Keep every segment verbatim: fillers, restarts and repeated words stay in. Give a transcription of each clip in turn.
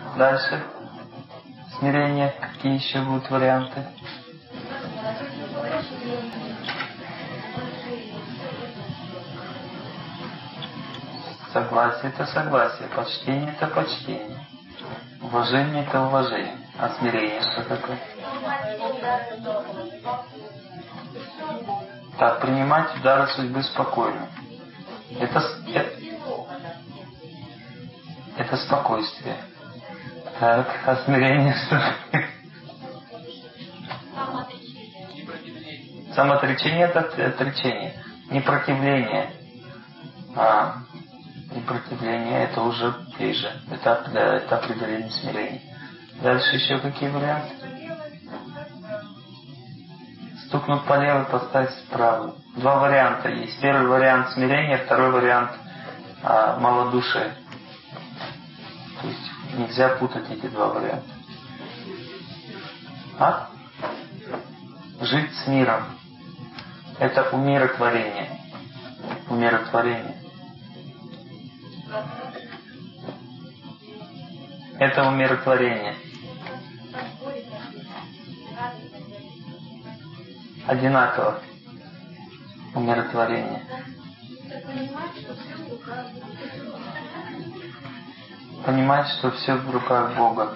Дальше. Смирение. Какие еще будут варианты? Согласие — это согласие, почтение — это почтение, уважение — это уважение. А смирение что такое? Так, принимать удары судьбы спокойно. Это, это, это спокойствие. Так, а смирение что? Самоотречение — это отречение. Непротивление. А, непротивление — это уже ближе. Это, да, это определение смирения. Дальше еще какие варианты? Стукнуть по левой, поставить справа. Два варианта есть. Первый вариант смирения, второй вариант а, малодушия. То есть нельзя путать эти два варианта. А? Жить с миром. Это умиротворение. Умиротворение. Это умиротворение. Одинаково. Умиротворение. Понимать, что все в руках Бога.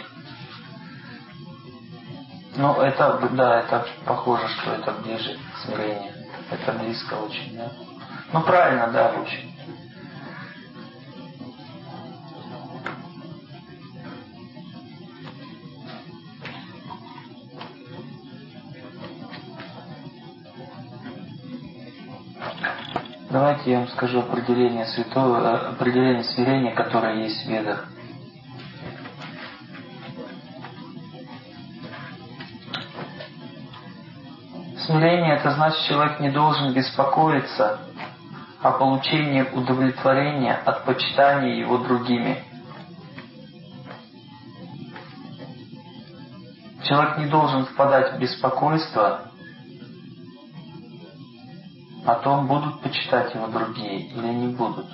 Ну, это, да, это похоже, что это ближе к смирению. Это близко очень, да? Ну, правильно, да, очень. Давайте я вам скажу определение святого, определение смирения, которое есть в Ведах. Смирение — это значит, человек не должен беспокоиться о получении удовлетворения от почитания его другими. Человек не должен впадать в беспокойство о том, будут почитать его другие или не будут.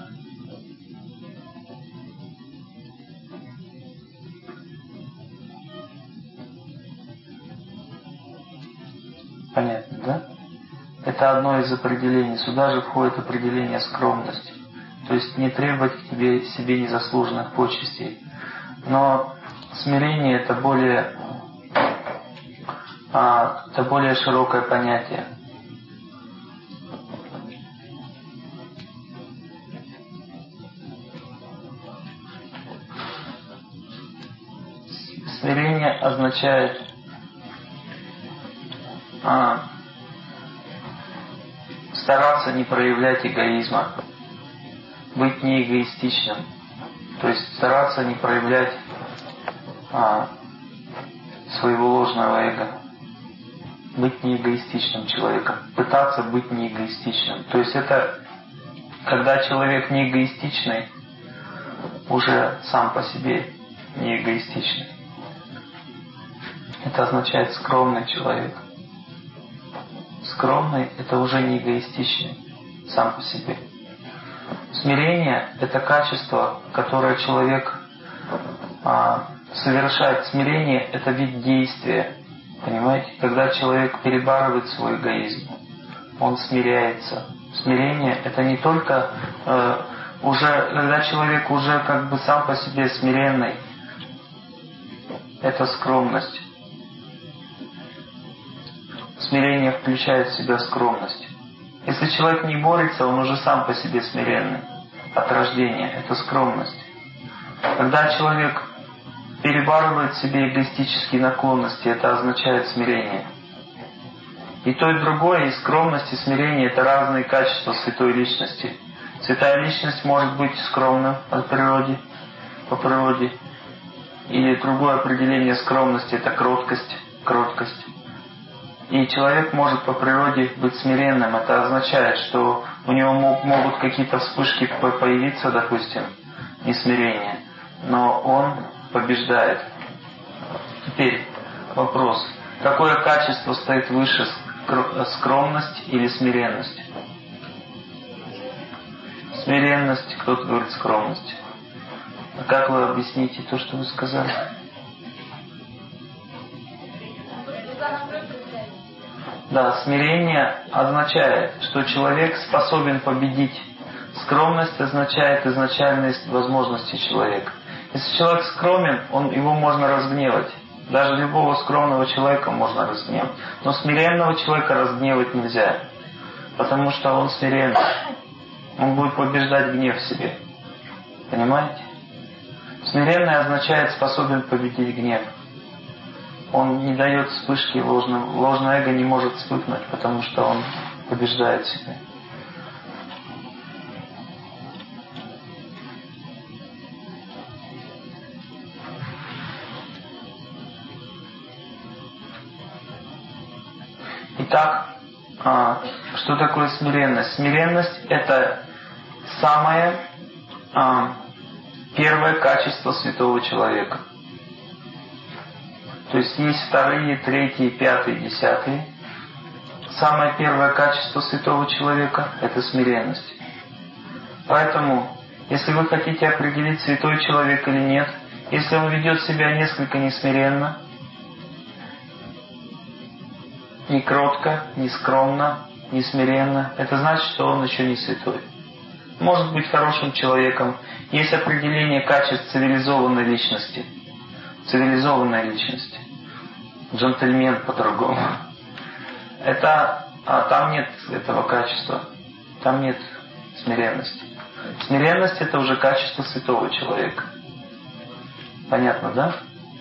Понятно, да? Это одно из определений. Сюда же входит определение скромности. То есть не требовать к тебе, себе незаслуженных почестей. Но смирение — это более, а, это более широкое понятие. Смирение означает а, стараться не проявлять эгоизма, быть не эгоистичным, то есть стараться не проявлять а, своего ложного эго, быть не эгоистичным человеком, пытаться быть не эгоистичным. То есть это когда человек не эгоистичный, уже сам по себе не эгоистичный. Это означает скромный человек. Скромный — это уже не эгоистичный сам по себе. Смирение — это качество, которое человек а, совершает. Смирение — это вид действия. Понимаете? Когда человек перебарывает свой эгоизм, он смиряется. Смирение — это не только э, уже, когда человек уже как бы сам по себе смиренный, это скромность. Смирение включает в себя скромность. Если человек не борется, он уже сам по себе смиренный. От рождения. Это скромность. Когда человек перебарывает в себе эгоистические наклонности, это означает смирение. И то, и другое, и скромность, и смирение — это разные качества святой личности. Святая личность может быть скромным от природы, по природе. Или другое определение скромности — это кроткость. Кроткость. И человек может по природе быть смиренным. Это означает, что у него могут какие-то вспышки появиться, допустим, несмирения, но он побеждает. Теперь вопрос. Какое качество стоит выше, скромность или смиренность? Смиренность, кто-то говорит скромность. А как вы объясните то, что вы сказали? Да, смирение означает, что человек способен победить. Скромность означает изначальность возможности человека. Если человек скромен, он, его можно разгневать. Даже любого скромного человека можно разгневать. Но смиренного человека разгневать нельзя. Потому что он смиренный. Он будет побеждать гнев в себе. Понимаете? Смиренный означает способен победить гнев. Он не дает вспышки ложного. Ложное эго не может вспыхнуть, потому что он побеждает себя. Итак, а, что такое смиренность? Смиренность – это самое а, первое качество святого человека. То есть есть вторые, третьи, пятые, десятые. Самое первое качество святого человека – это смиренность. Поэтому, если вы хотите определить, святой человек или нет, если он ведет себя несколько несмиренно, не кротко, не скромно, не смиренно, это значит, что он еще не святой. Может быть хорошим человеком. Есть определение качеств цивилизованной личности. Цивилизованной личности. Джентльмен по-другому. Это, а там нет этого качества. Там нет смиренности. Смиренность – это уже качество святого человека. Понятно, да?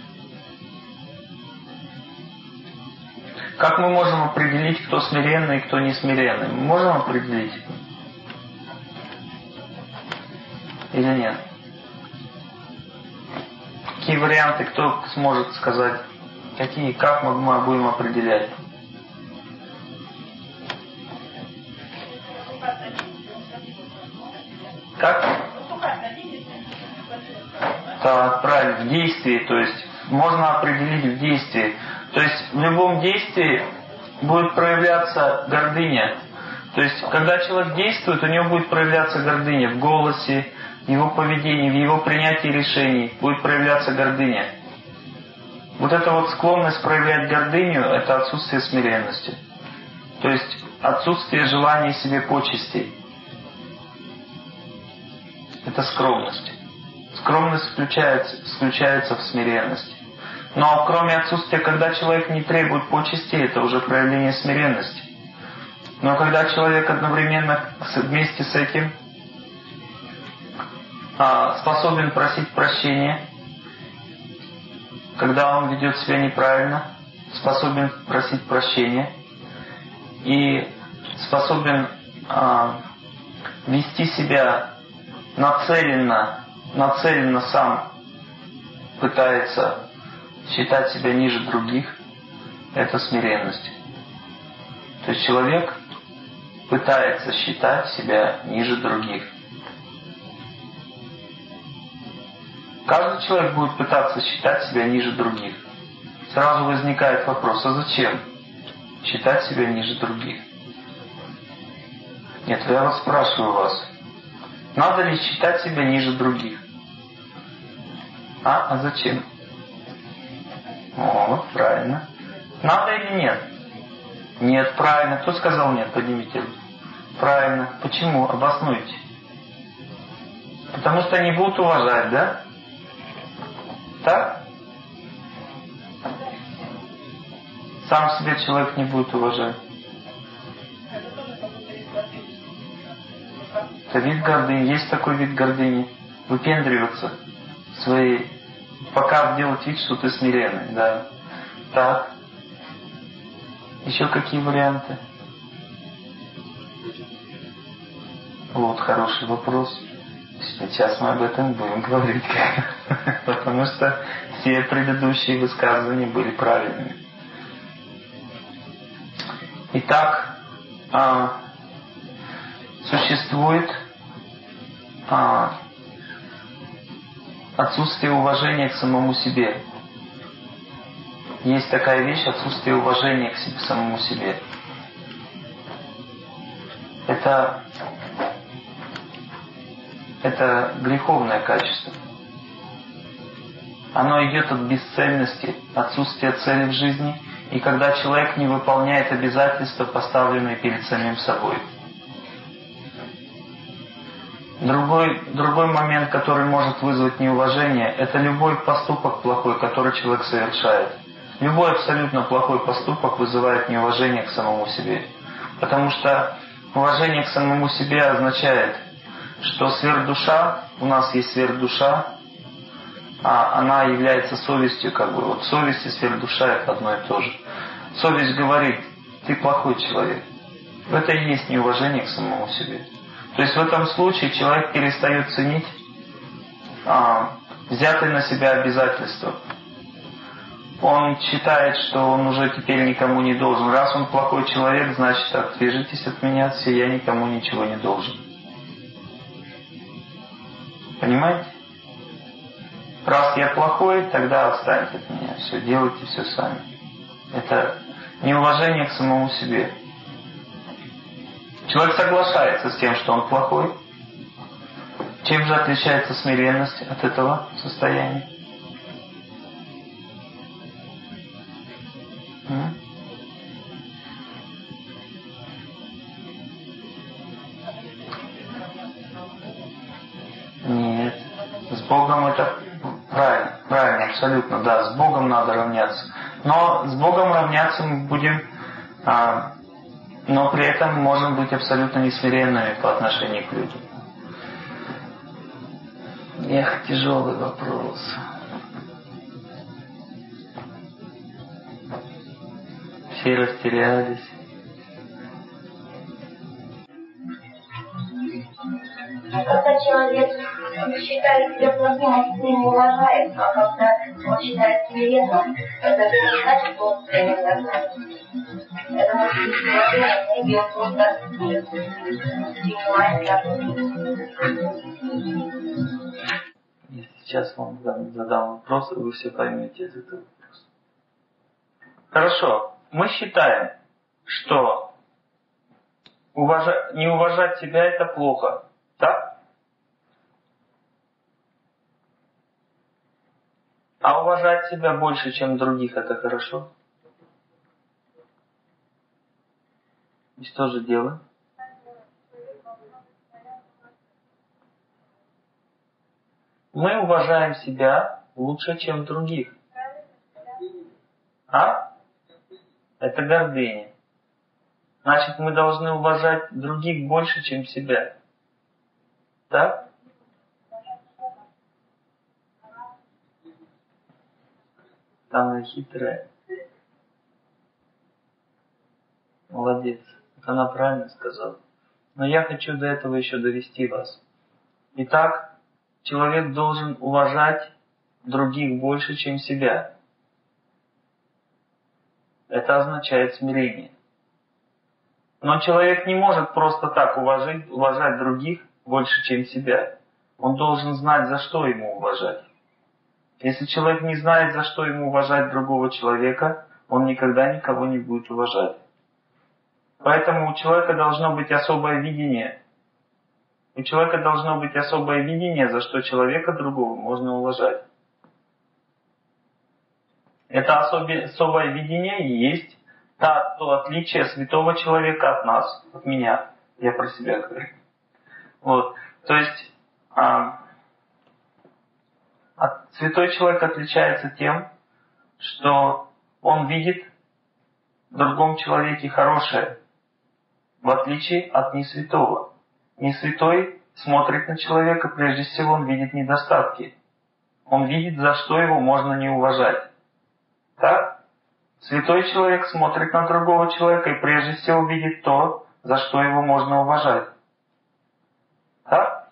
Как мы можем определить, кто смиренный и кто не смиренный? Мы можем определить? Или нет? Какие варианты, кто сможет сказать? Какие, как мы, мы будем определять? Как? Так, правильно, в действии, то есть можно определить в действии. То есть в любом действии будет проявляться гордыня. То есть когда человек действует, у него будет проявляться гордыня в голосе, в его поведении, в его принятии решений будет проявляться гордыня. Вот эта вот склонность проявлять гордыню – это отсутствие смиренности. То есть отсутствие желания себе почестей. Это скромность. Скромность включается, включается в смиренность. Но кроме отсутствия, когда человек не требует почести, это уже проявление смиренности. Но когда человек одновременно вместе с этим а, способен просить прощения, когда он ведет себя неправильно, способен просить прощения и способен а, вести себя нацеленно, нацеленно сам пытается считать себя ниже других, это смиренность. То есть человек пытается считать себя ниже других. Каждый человек будет пытаться считать себя ниже других. Сразу возникает вопрос, а зачем считать себя ниже других? Нет, я вас спрашиваю вас, надо ли считать себя ниже других? А? А зачем? О, правильно. Надо или нет? Нет, правильно. Кто сказал нет? Поднимите руку. Правильно. Почему? Обоснуйте. Потому что они будут уважать, да? Так? Сам себя человек не будет уважать. Это вид гордыни. Есть такой вид гордыни. Выпендриваться своей... Пока делать вид, что ты смиренный, да. Так. Еще какие варианты? Вот хороший вопрос. Сейчас мы об этом будем говорить. Потому что все предыдущие высказывания были правильными. Итак, а, существует а, отсутствие уважения к самому себе. Есть такая вещь, отсутствие уважения к себе, самому себе. Это, это греховное качество. Оно идет от бесцельности, отсутствия цели в жизни, и когда человек не выполняет обязательства, поставленные перед самим собой. Другой, другой момент, который может вызвать неуважение, это любой поступок плохой, который человек совершает. Любой абсолютно плохой поступок вызывает неуважение к самому себе. Потому что уважение к самому себе означает, что сверхдуша, у нас есть сверхдуша, а она является совестью, как бы. Вот совесть и сверхдуша — это одно и то же. Совесть говорит: ты плохой человек. Это и есть неуважение к самому себе. То есть в этом случае человек перестает ценить а, взятые на себя обязательства. Он считает, что он уже теперь никому не должен. Раз он плохой человек, значит, отвяжитесь от меня все, я никому ничего не должен. Понимаете? Раз я плохой, тогда отстаньте от меня. Все, делайте все сами. Это неуважение к самому себе. Человек соглашается с тем, что он плохой. Чем же отличается смиренность от этого состояния? М? Нет. С Богом это правильно, правильно, абсолютно, да. С Богом надо равняться. Но с Богом равняться мы будем... А, но при этом можем быть абсолютно несмиренными по отношению к людям. Эх, тяжелый вопрос. Все растерялись. Когда человек считает себя плохим, он себя не уважает, а когда он считает себя смиренным, это не значит, что он себя не уважает. Это может быть уважение, и он просто принимает. Сейчас вам задам вопрос, и вы все поймете из этого вопроса. Хорошо. Мы считаем, что уважать, не уважать себя — это плохо. Так? А уважать себя больше, чем других — это хорошо? И что же делаем? Мы уважаем себя лучше, чем других. А? Это гордыня. Значит, мы должны уважать других больше, чем себя. Так? Самая хитрая. Молодец. Это она правильно сказала. Но я хочу до этого еще довести вас. Итак, человек должен уважать других больше, чем себя. Это означает смирение. Но человек не может просто так уважать, уважать других больше, чем себя. Он должен знать, за что ему уважать. Если человек не знает, за что ему уважать другого человека, он никогда никого не будет уважать. Поэтому у человека должно быть особое видение. У человека должно быть особое видение, за что человека другого можно уважать. Это особое видение и есть та, то отличие святого человека от нас, от меня. Я про себя говорю. Вот. То есть а, от, святой человек отличается тем, что он видит в другом человеке хорошее, в отличие от несвятого. Несвятой смотрит на человека, прежде всего он видит недостатки. Он видит, за что его можно не уважать. Так? Святой человек смотрит на другого человека и прежде всего видит то, за что его можно уважать. Так?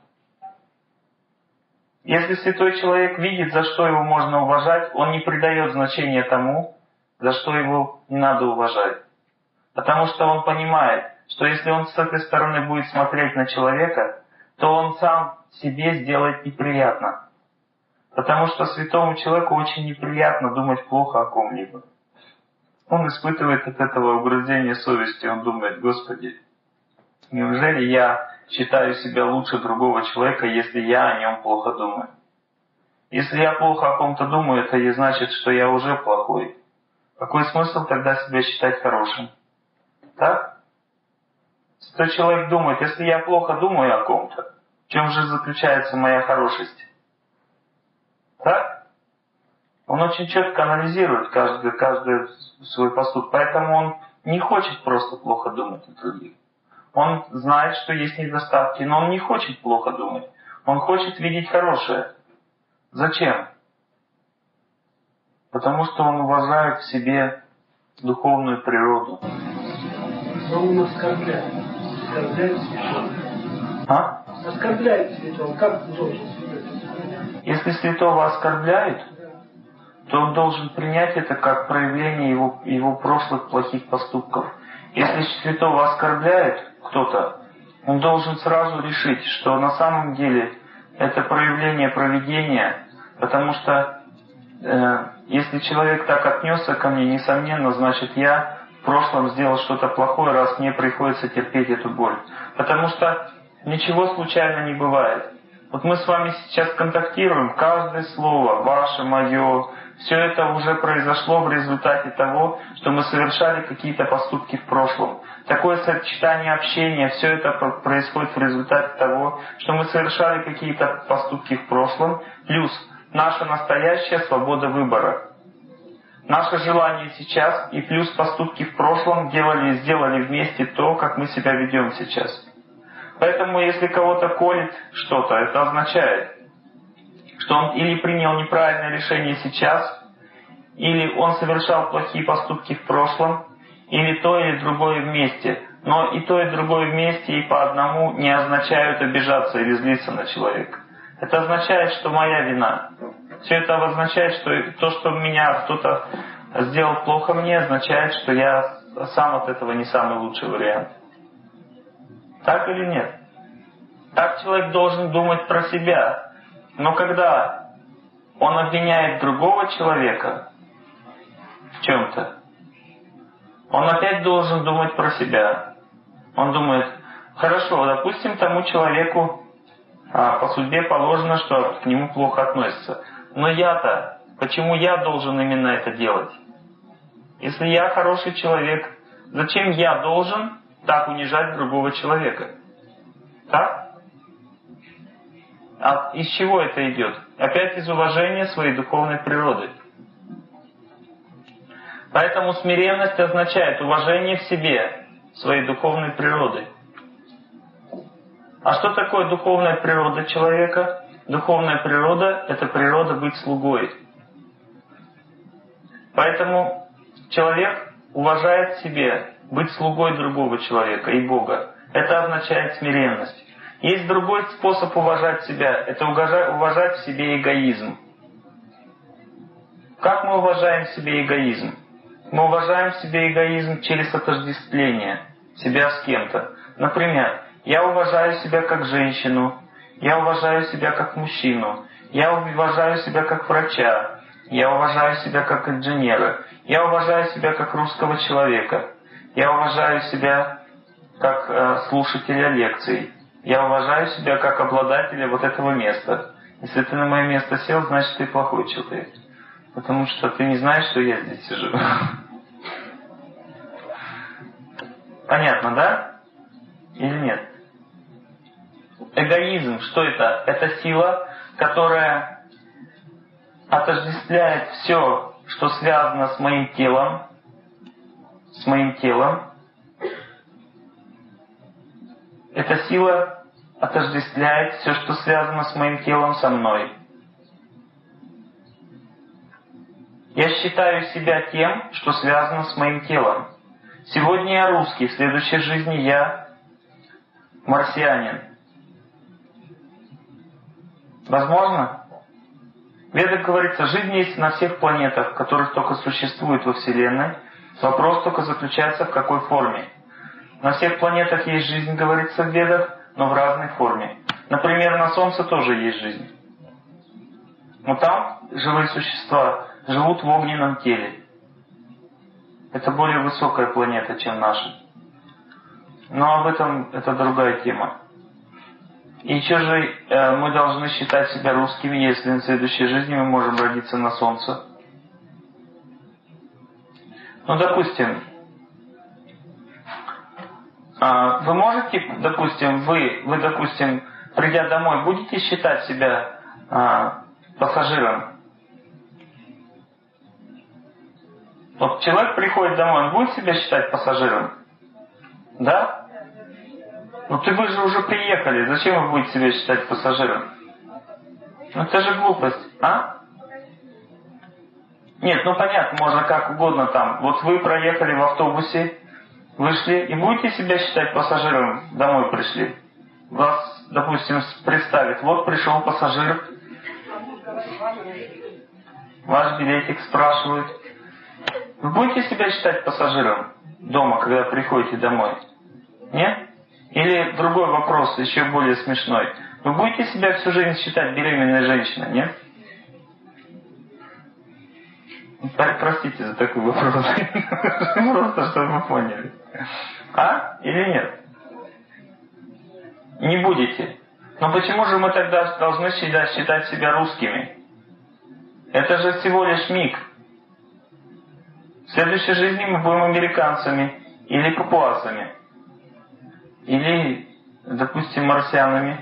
Если святой человек видит, за что его можно уважать, он не придает значения тому, за что его не надо уважать. Потому что он понимает, что если он с этой стороны будет смотреть на человека, то он сам себе сделает неприятно. Потому что святому человеку очень неприятно думать плохо о ком-либо. Он испытывает от этого угрызение совести. Он думает: Господи, неужели я считаю себя лучше другого человека, если я о нем плохо думаю? Если я плохо о ком-то думаю, это и значит, что я уже плохой. Какой смысл тогда себя считать хорошим? Так? Если человек думает, если я плохо думаю о ком-то, в чем же заключается моя хорошесть? Так? Он очень четко анализирует каждый, каждый свой поступок, поэтому он не хочет просто плохо думать о других. Он знает, что есть недостатки, но он не хочет плохо думать. Он хочет видеть хорошее. Зачем? Потому что он уважает в себе духовную природу. Но он оскорбляет. Оскорбляет святого. А? Оскорбляет святого. Как должен святой? Если святого оскорбляют, то он должен принять это как проявление его, его прошлых плохих поступков. Если святого оскорбляет кто-то, он должен сразу решить, что на самом деле это проявление провидения, потому что э, если человек так отнесся ко мне, несомненно, значит я в прошлом сделал что-то плохое, раз мне приходится терпеть эту боль. Потому что ничего случайно не бывает. Вот мы с вами сейчас контактируем, каждое слово, ваше, мое, все это уже произошло в результате того, что мы совершали какие-то поступки в прошлом. Такое сочетание общения, все это происходит в результате того, что мы совершали какие-то поступки в прошлом, плюс наша настоящая свобода выбора. Наше желание сейчас и плюс поступки в прошлом делали, сделали вместе то, как мы себя ведем сейчас. Поэтому если кого-то колет что-то, это означает, что он или принял неправильное решение сейчас, или он совершал плохие поступки в прошлом, или то, или другое вместе. Но и то, и другое вместе, и по одному не означают обижаться или злиться на человека. Это означает, что моя вина. Все это означает, что то, что меня кто-то сделал плохо мне, означает, что я сам от этого не самый лучший вариант. Так или нет? Так человек должен думать про себя. Но когда он обвиняет другого человека в чем-то, он опять должен думать про себя. Он думает, хорошо, допустим, тому человеку а, по судьбе положено, что к нему плохо относятся. Но я-то, почему я должен именно это делать? Если я хороший человек, зачем я должен так унижать другого человека? Так? А из чего это идет? Опять из уважения своей духовной природы. Поэтому смиренность означает уважение в себе своей духовной природы. А что такое духовная природа человека? Духовная природа – это природа быть слугой. Поэтому человек уважает в себе быть слугой другого человека и Бога. Это означает смиренность. Есть другой способ уважать себя – это уважать в себе эгоизм. Как мы уважаем в себе эгоизм? Мы уважаем в себе эгоизм через отождествление себя с кем-то. Например, я уважаю себя как женщину, я уважаю себя как мужчину, я уважаю себя как врача, я уважаю себя как инженера, я уважаю себя как русского человека, я уважаю себя как э, слушателя лекций, я уважаю себя как обладателя вот этого места. Если ты на мое место сел, значит ты плохой человек. Потому что ты не знаешь, что я здесь сижу. Понятно, да? Или нет? Эгоизм, что это? Это сила, которая отождествляет все, что связано с моим телом, с моим телом. Эта сила отождествляет все, что связано с моим телом, со мной. Я считаю себя тем, что связано с моим телом. Сегодня я русский, в следующей жизни я марсианин. Возможно? В Ведах говорится, жизнь есть на всех планетах, которых только существует во Вселенной. Вопрос только заключается в какой форме. На всех планетах есть жизнь, говорится в Ведах, но в разной форме. Например, на Солнце тоже есть жизнь. Но там живые существа живут в огненном теле. Это более высокая планета, чем наша. Но об этом это другая тема. И что же э, мы должны считать себя русскими, если в следующей жизни мы можем родиться на солнце? Ну, допустим, э, вы можете, допустим, вы, вы, допустим, придя домой, будете считать себя э, пассажиром? Вот человек приходит домой, он будет себя считать пассажиром? Да? Ну ты вы же уже приехали, зачем вы будете себя считать пассажиром? Ну это же глупость, а? Нет, ну понятно, можно как угодно там. Вот вы проехали в автобусе, вышли, и будете себя считать пассажиром, домой пришли. Вас, допустим, представят, вот пришел пассажир, ваш билетик спрашивают. Вы будете себя считать пассажиром дома, когда приходите домой? Нет? Или другой вопрос, еще более смешной. Вы будете себя всю жизнь считать беременной женщиной, нет? Простите за такой вопрос. Просто, чтобы вы поняли. А? Или нет? Не будете. Но почему же мы тогда должны считать, считать себя русскими? Это же всего лишь миг. В следующей жизни мы будем американцами или папуасами. Или, допустим, марсианами.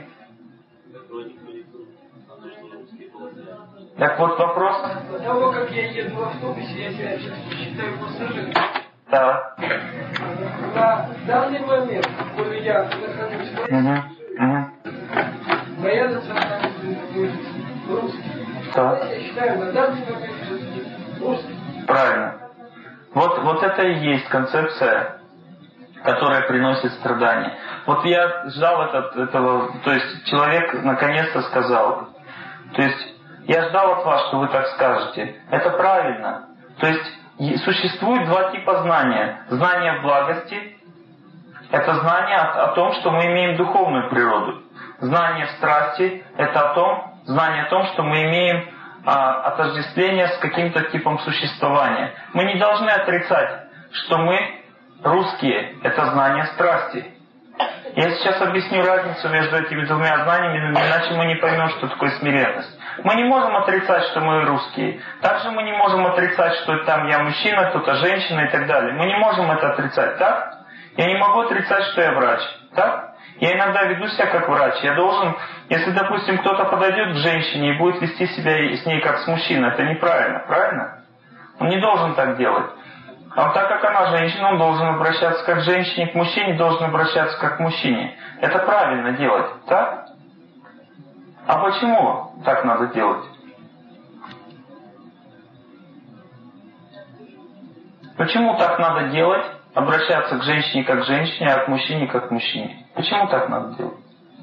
Так вот вопрос. До того, как я еду в автобусе, я себя считаю пассажиром. Да. На данный момент, коли я нахожусь в Угу. Угу. моя национальность будет русский. Да. Я считаю на данный момент русский. Правильно. Вот, вот это и есть концепция, которая приносит страдания. Вот я ждал этот, этого, то есть человек наконец-то сказал. То есть я ждал от вас, что вы так скажете. Это правильно. То есть существует два типа знания. Знание в благости – это знание о, о том, что мы имеем духовную природу. Знание в страсти – это о том, знание о том, что мы имеем а, отождествление с каким-то типом существования. Мы не должны отрицать, что мы русские – это знание страсти. Я сейчас объясню разницу между этими двумя знаниями, иначе мы не поймем, что такое смиренность. Мы не можем отрицать, что мы русские. Также мы не можем отрицать, что там я мужчина, кто-то женщина и так далее. Мы не можем это отрицать, так? Я не могу отрицать, что я врач, так? Я иногда веду себя как врач. Я должен, если, допустим, кто-то подойдет к женщине и будет вести себя с ней как с мужчиной, это неправильно, правильно? Он не должен так делать. А так как она женщина, он должен обращаться как к женщине, к мужчине должен обращаться как к мужчине. Это правильно делать, так? А почему так надо делать? Почему так надо делать? Обращаться к женщине как к женщине, а к мужчине как к мужчине. Почему так надо делать?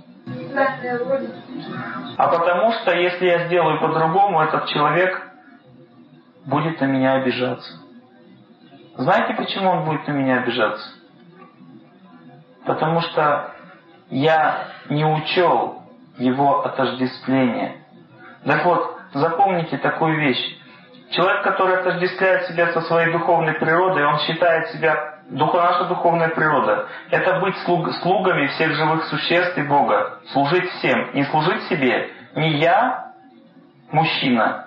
А потому что если я сделаю по-другому, этот человек будет на меня обижаться. Знаете, почему он будет на меня обижаться? Потому что я не учел его отождествление. Так вот, запомните такую вещь. Человек, который отождествляет себя со своей духовной природой, он считает себя, наша духовная природа, это быть слуг, слугами всех живых существ и Бога. Служить всем. Не служить себе. Не я, мужчина,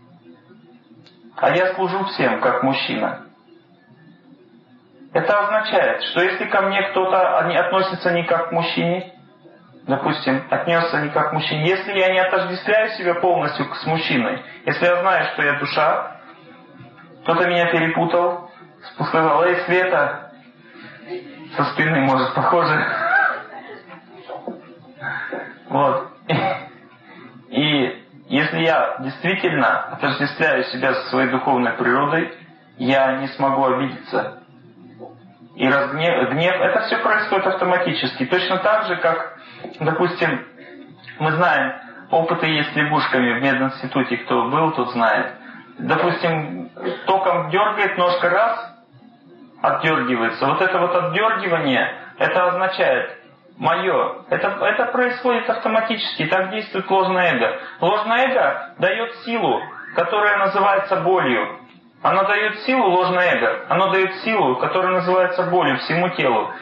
а я служу всем, как мужчина. Это означает, что если ко мне кто-то относится не как к мужчине, допустим, отнесся не как к мужчине, если я не отождествляю себя полностью с мужчиной, если я знаю, что я душа, кто-то меня перепутал, сказал: «Эй, Света», со спины, может, похоже. Вот. И если я действительно отождествляю себя со своей духовной природой, я не смогу обидеться. И разгнев, гнев, это все происходит автоматически. Точно так же, как, допустим, мы знаем, опыты есть с лягушками в мединституте, кто был, тот знает. Допустим, током дергает, ножка раз, отдергивается. Вот это вот отдергивание, это означает мое. Это, это происходит автоматически, так действует ложное эго. Ложное эго дает силу, которая называется болью. Оно дает силу, ложное эго, оно дает силу, которая называется болью всему телу.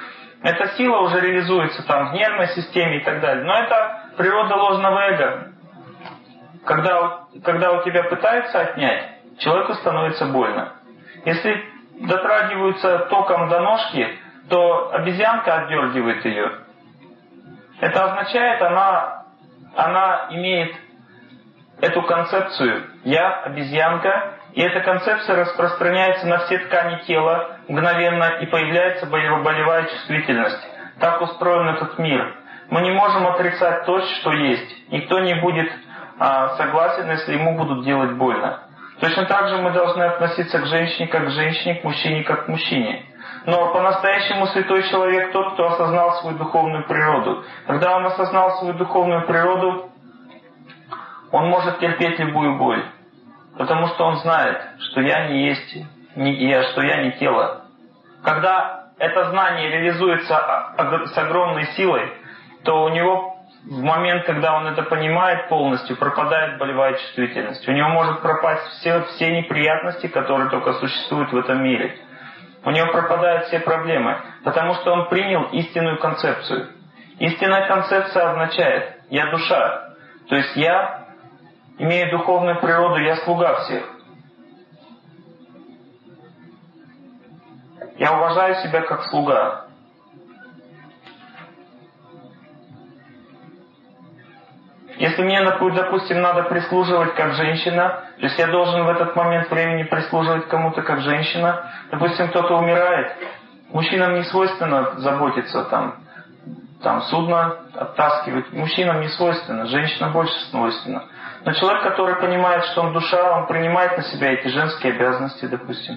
Эта сила уже реализуется там в нервной системе и так далее. Но это природа ложного эго. Когда, когда у тебя пытаются отнять, человеку становится больно. Если дотрагиваются током до ножки, то обезьянка отдергивает ее. Это означает, она, она имеет эту концепцию «я обезьянка», и эта концепция распространяется на все ткани тела мгновенно, и появляется болевая чувствительность. Так устроен этот мир. Мы не можем отрицать то, что есть. Никто не будет а, согласен, если ему будут делать больно. Точно так же мы должны относиться к женщине как к женщине, к мужчине как к мужчине. Но по-настоящему святой человек тот, кто осознал свою духовную природу. Когда он осознал свою духовную природу, он может терпеть любую боль. Потому что он знает, что я не есть, не я, что я не тело. Когда это знание реализуется с огромной силой, то у него в момент, когда он это понимает полностью, пропадает болевая чувствительность. У него может пропасть все, все неприятности, которые только существуют в этом мире. У него пропадают все проблемы, потому что он принял истинную концепцию. Истинная концепция означает «я душа», то есть я имею духовную природу, я слуга всех. Я уважаю себя как слуга. Если мне, допустим, надо прислуживать как женщина, то есть я должен в этот момент времени прислуживать кому-то как женщина. Допустим, кто-то умирает, мужчинам не свойственно заботиться, там, там судно оттаскивать. Мужчинам не свойственно, женщинам больше свойственно. Но человек, который понимает, что он душа, он принимает на себя эти женские обязанности, допустим.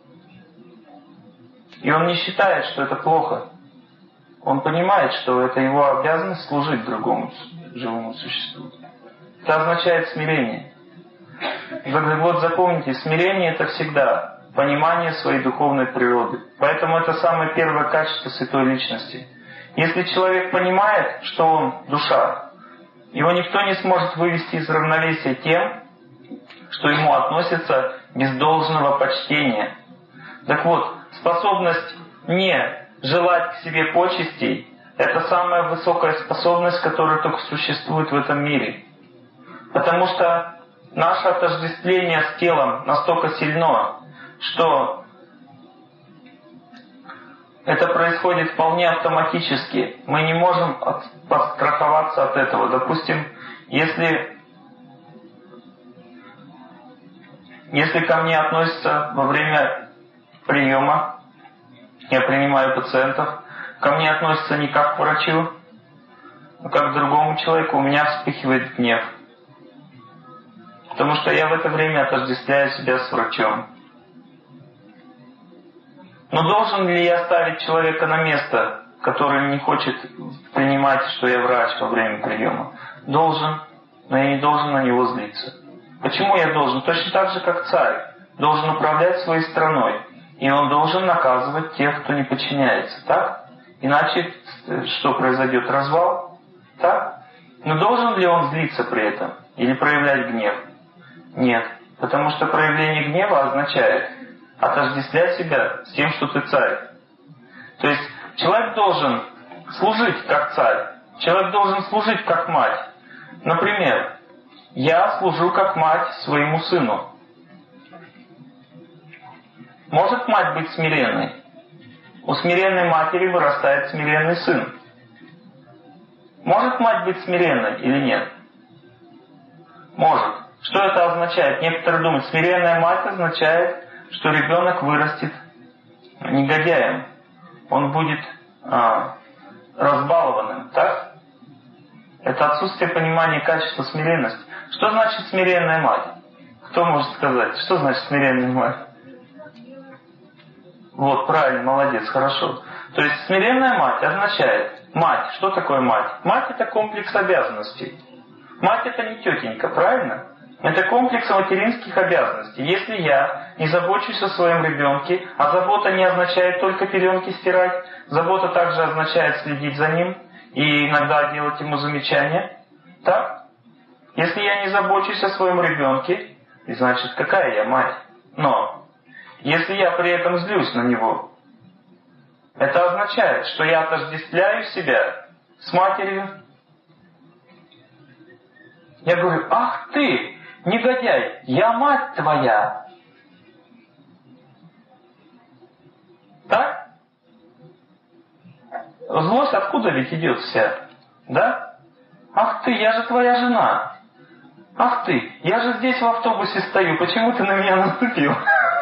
И он не считает, что это плохо. Он понимает, что это его обязанность служить другому живому существу. Это означает смирение. Вот запомните, смирение — это всегда понимание своей духовной природы. Поэтому это самое первое качество святой личности. Если человек понимает, что он душа, его никто не сможет вывести из равновесия тем, что ему относится без должного почтения. Так вот, способность не желать к себе почестей — это самая высокая способность, которая только существует в этом мире. Потому что наше отождествление с телом настолько сильно, что это происходит вполне автоматически. Мы не можем от, подстраховаться от этого. Допустим, если, если ко мне относятся во время приема, я принимаю пациентов, ко мне относятся не как к врачу, а как к другому человеку, у меня вспыхивает гнев. Потому что я в это время отождествляю себя с врачом. Но должен ли я ставить человека на место, который не хочет принимать, что я врач во время приема? Должен, но я не должен на него злиться. Почему я должен? Точно так же, как царь должен управлять своей страной. И он должен наказывать тех, кто не подчиняется. Так? Иначе что произойдет? Развал? Так? Но должен ли он злиться при этом? Или проявлять гнев? Нет. Потому что проявление гнева означает отождествлять себя с тем, что ты царь. То есть человек должен служить как царь. Человек должен служить как мать. Например, я служу как мать своему сыну. Может мать быть смиренной? У смиренной матери вырастает смиренный сын. Может мать быть смиренной или нет? Может. Что это означает? Некоторые думают, смиренная мать означает, что ребенок вырастет негодяем. Он будет а, разбалованным. Так? Это отсутствие понимания качества смиренности. Что значит смиренная мать? Кто может сказать? Что значит смиренная мать? Вот, правильно, молодец, хорошо. То есть смиренная мать означает мать. Что такое мать? Мать — это комплекс обязанностей. Мать — это не тетенька, правильно? Это комплекс материнских обязанностей. Если я не забочусь о своем ребенке, а забота не означает только пеленки стирать, забота также означает следить за ним и иногда делать ему замечания. Так? Если я не забочусь о своем ребенке, значит, какая я мать? Но если я при этом злюсь на него, Это означает, что я отождествляю себя с матерью. Я говорю: ах ты, негодяй, я мать твоя. Так? Злость откуда ведь идет вся? Да? Ах ты, я же твоя жена. Ах ты, я же здесь в автобусе стою, почему ты на меня наступил?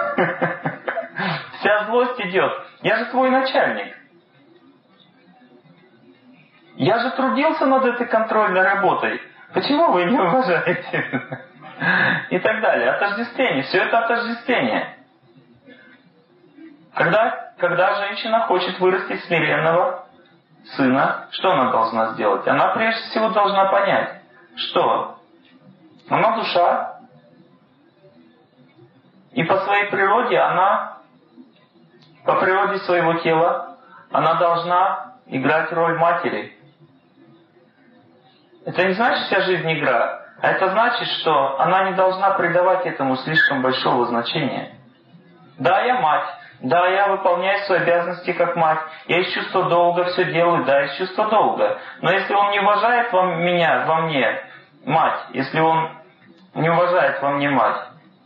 Вся злость идет. Я же твой начальник. Я же трудился над этой контрольной работой. Почему вы не уважаете? И так далее. Отождествление. Все это отождествление. Когда, когда женщина хочет вырастить смиренного сына, что она должна сделать? Она прежде всего должна понять, что она душа, и по своей природе она, по природе своего тела, она должна играть роль матери. Это не значит вся жизнь игра, а это значит, что она не должна придавать этому слишком большого значения. Да, я мать, да, я выполняю свои обязанности как мать, я из чувства долга все делаю, да, из чувства долга. Но если он не уважает во меня, во мне мать, если он не уважает во мне мать,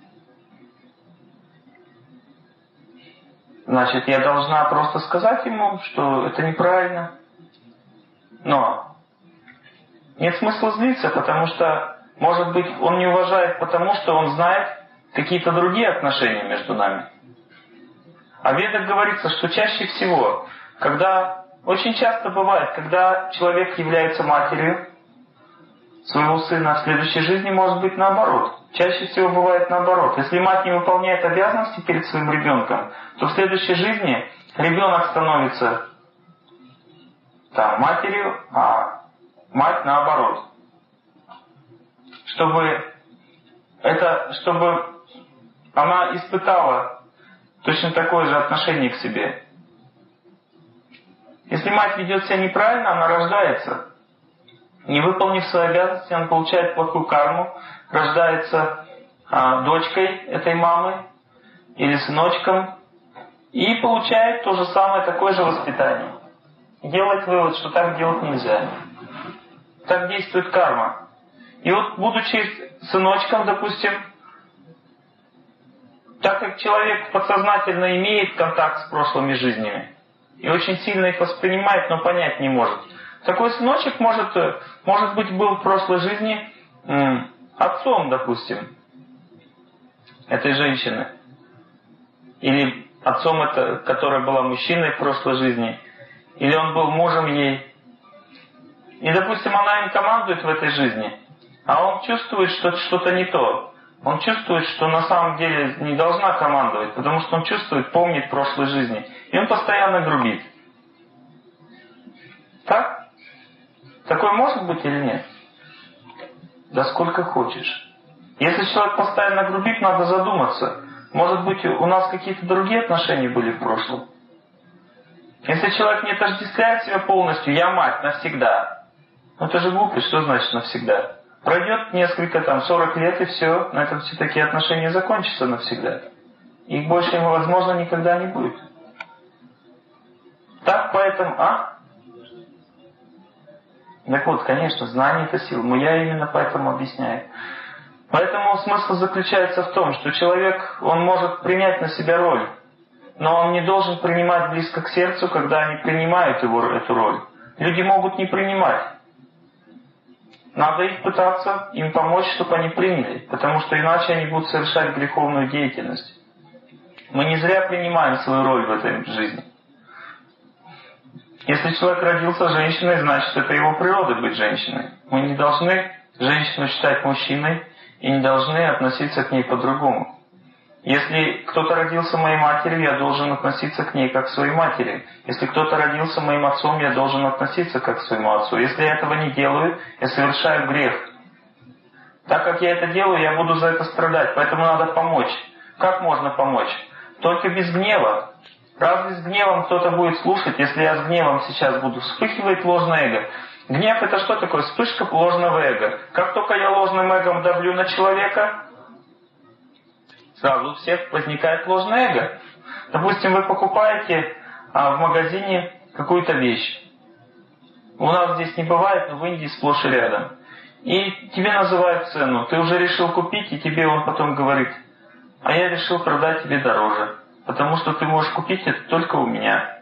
значит, я должна просто сказать ему, что это неправильно. Но нет смысла злиться, потому что, может быть, он не уважает, потому что он знает какие-то другие отношения между нами. А в Ведах говорится, что чаще всего, когда, очень часто бывает, когда человек является матерью своего сына, в следующей жизни может быть наоборот. Чаще всего бывает наоборот. Если мать не выполняет обязанности перед своим ребенком, то в следующей жизни ребенок становится там, матерью, а мать наоборот. Чтобы, это, чтобы она испытала точно такое же отношение к себе. Если мать ведет себя неправильно, она рождается. Не выполнив свои обязанности, она получает плохую карму, рождается а, дочкой этой мамы или сыночком и получает то же самое, такое же воспитание. Делает вывод, что так делать нельзя. Так действует карма. И вот, будучи сыночком, допустим, так как человек подсознательно имеет контакт с прошлыми жизнями и очень сильно их воспринимает, но понять не может, такой сыночек может, может быть был в прошлой жизни м, отцом, допустим, этой женщины. Или отцом, это, которая была мужчиной в прошлой жизни. Или он был мужем ей. И, допустим, она им командует в этой жизни, а он чувствует, что что-то не то. Он чувствует, что на самом деле не должна командовать, потому что он чувствует, помнит прошлой жизни. И он постоянно грубит. Так? Такое может быть или нет? Да сколько хочешь. Если человек постоянно грубит, надо задуматься. Может быть, у нас какие-то другие отношения были в прошлом? Если человек не отождествляет себя полностью, я мать навсегда. Ну это же глупость, что значит навсегда? Пройдет несколько, там, сорок лет и все, на этом все такие отношения закончатся навсегда. Их больше, возможно, никогда не будет. Так, поэтому, а? Так вот, конечно, знание это сила, но я именно поэтому объясняю. Поэтому смысл заключается в том, что человек, он может принять на себя роль, но он не должен принимать близко к сердцу, когда они принимают его, эту роль. Люди могут не принимать. Надо их пытаться, им помочь, чтобы они приняли, потому что иначе они будут совершать греховную деятельность. Мы не зря принимаем свою роль в этой жизни. Если человек родился женщиной, значит, это его природа быть женщиной. Мы не должны женщину считать мужчиной и не должны относиться к ней по-другому. Если кто-то родился моей матерью, я должен относиться к ней как к своей матери. Если кто-то родился моим отцом, я должен относиться как к своему отцу. Если я этого не делаю, я совершаю грех. Так как я это делаю, я буду за это страдать. Поэтому надо помочь. Как можно помочь? Только без гнева. Разве с гневом кто-то будет слушать, если я с гневом сейчас буду? Вспыхивает ложное эго. Гнев это что такое? Вспышка ложного эго. Как только я ложным эгом давлю на человека, сразу у всех возникает ложное эго. Допустим, вы покупаете а в магазине какую-то вещь. У нас здесь не бывает, но в Индии сплошь и рядом. И тебе называют цену. Ты уже решил купить, и тебе он потом говорит: а я решил продать тебе дороже, потому что ты можешь купить это только у меня.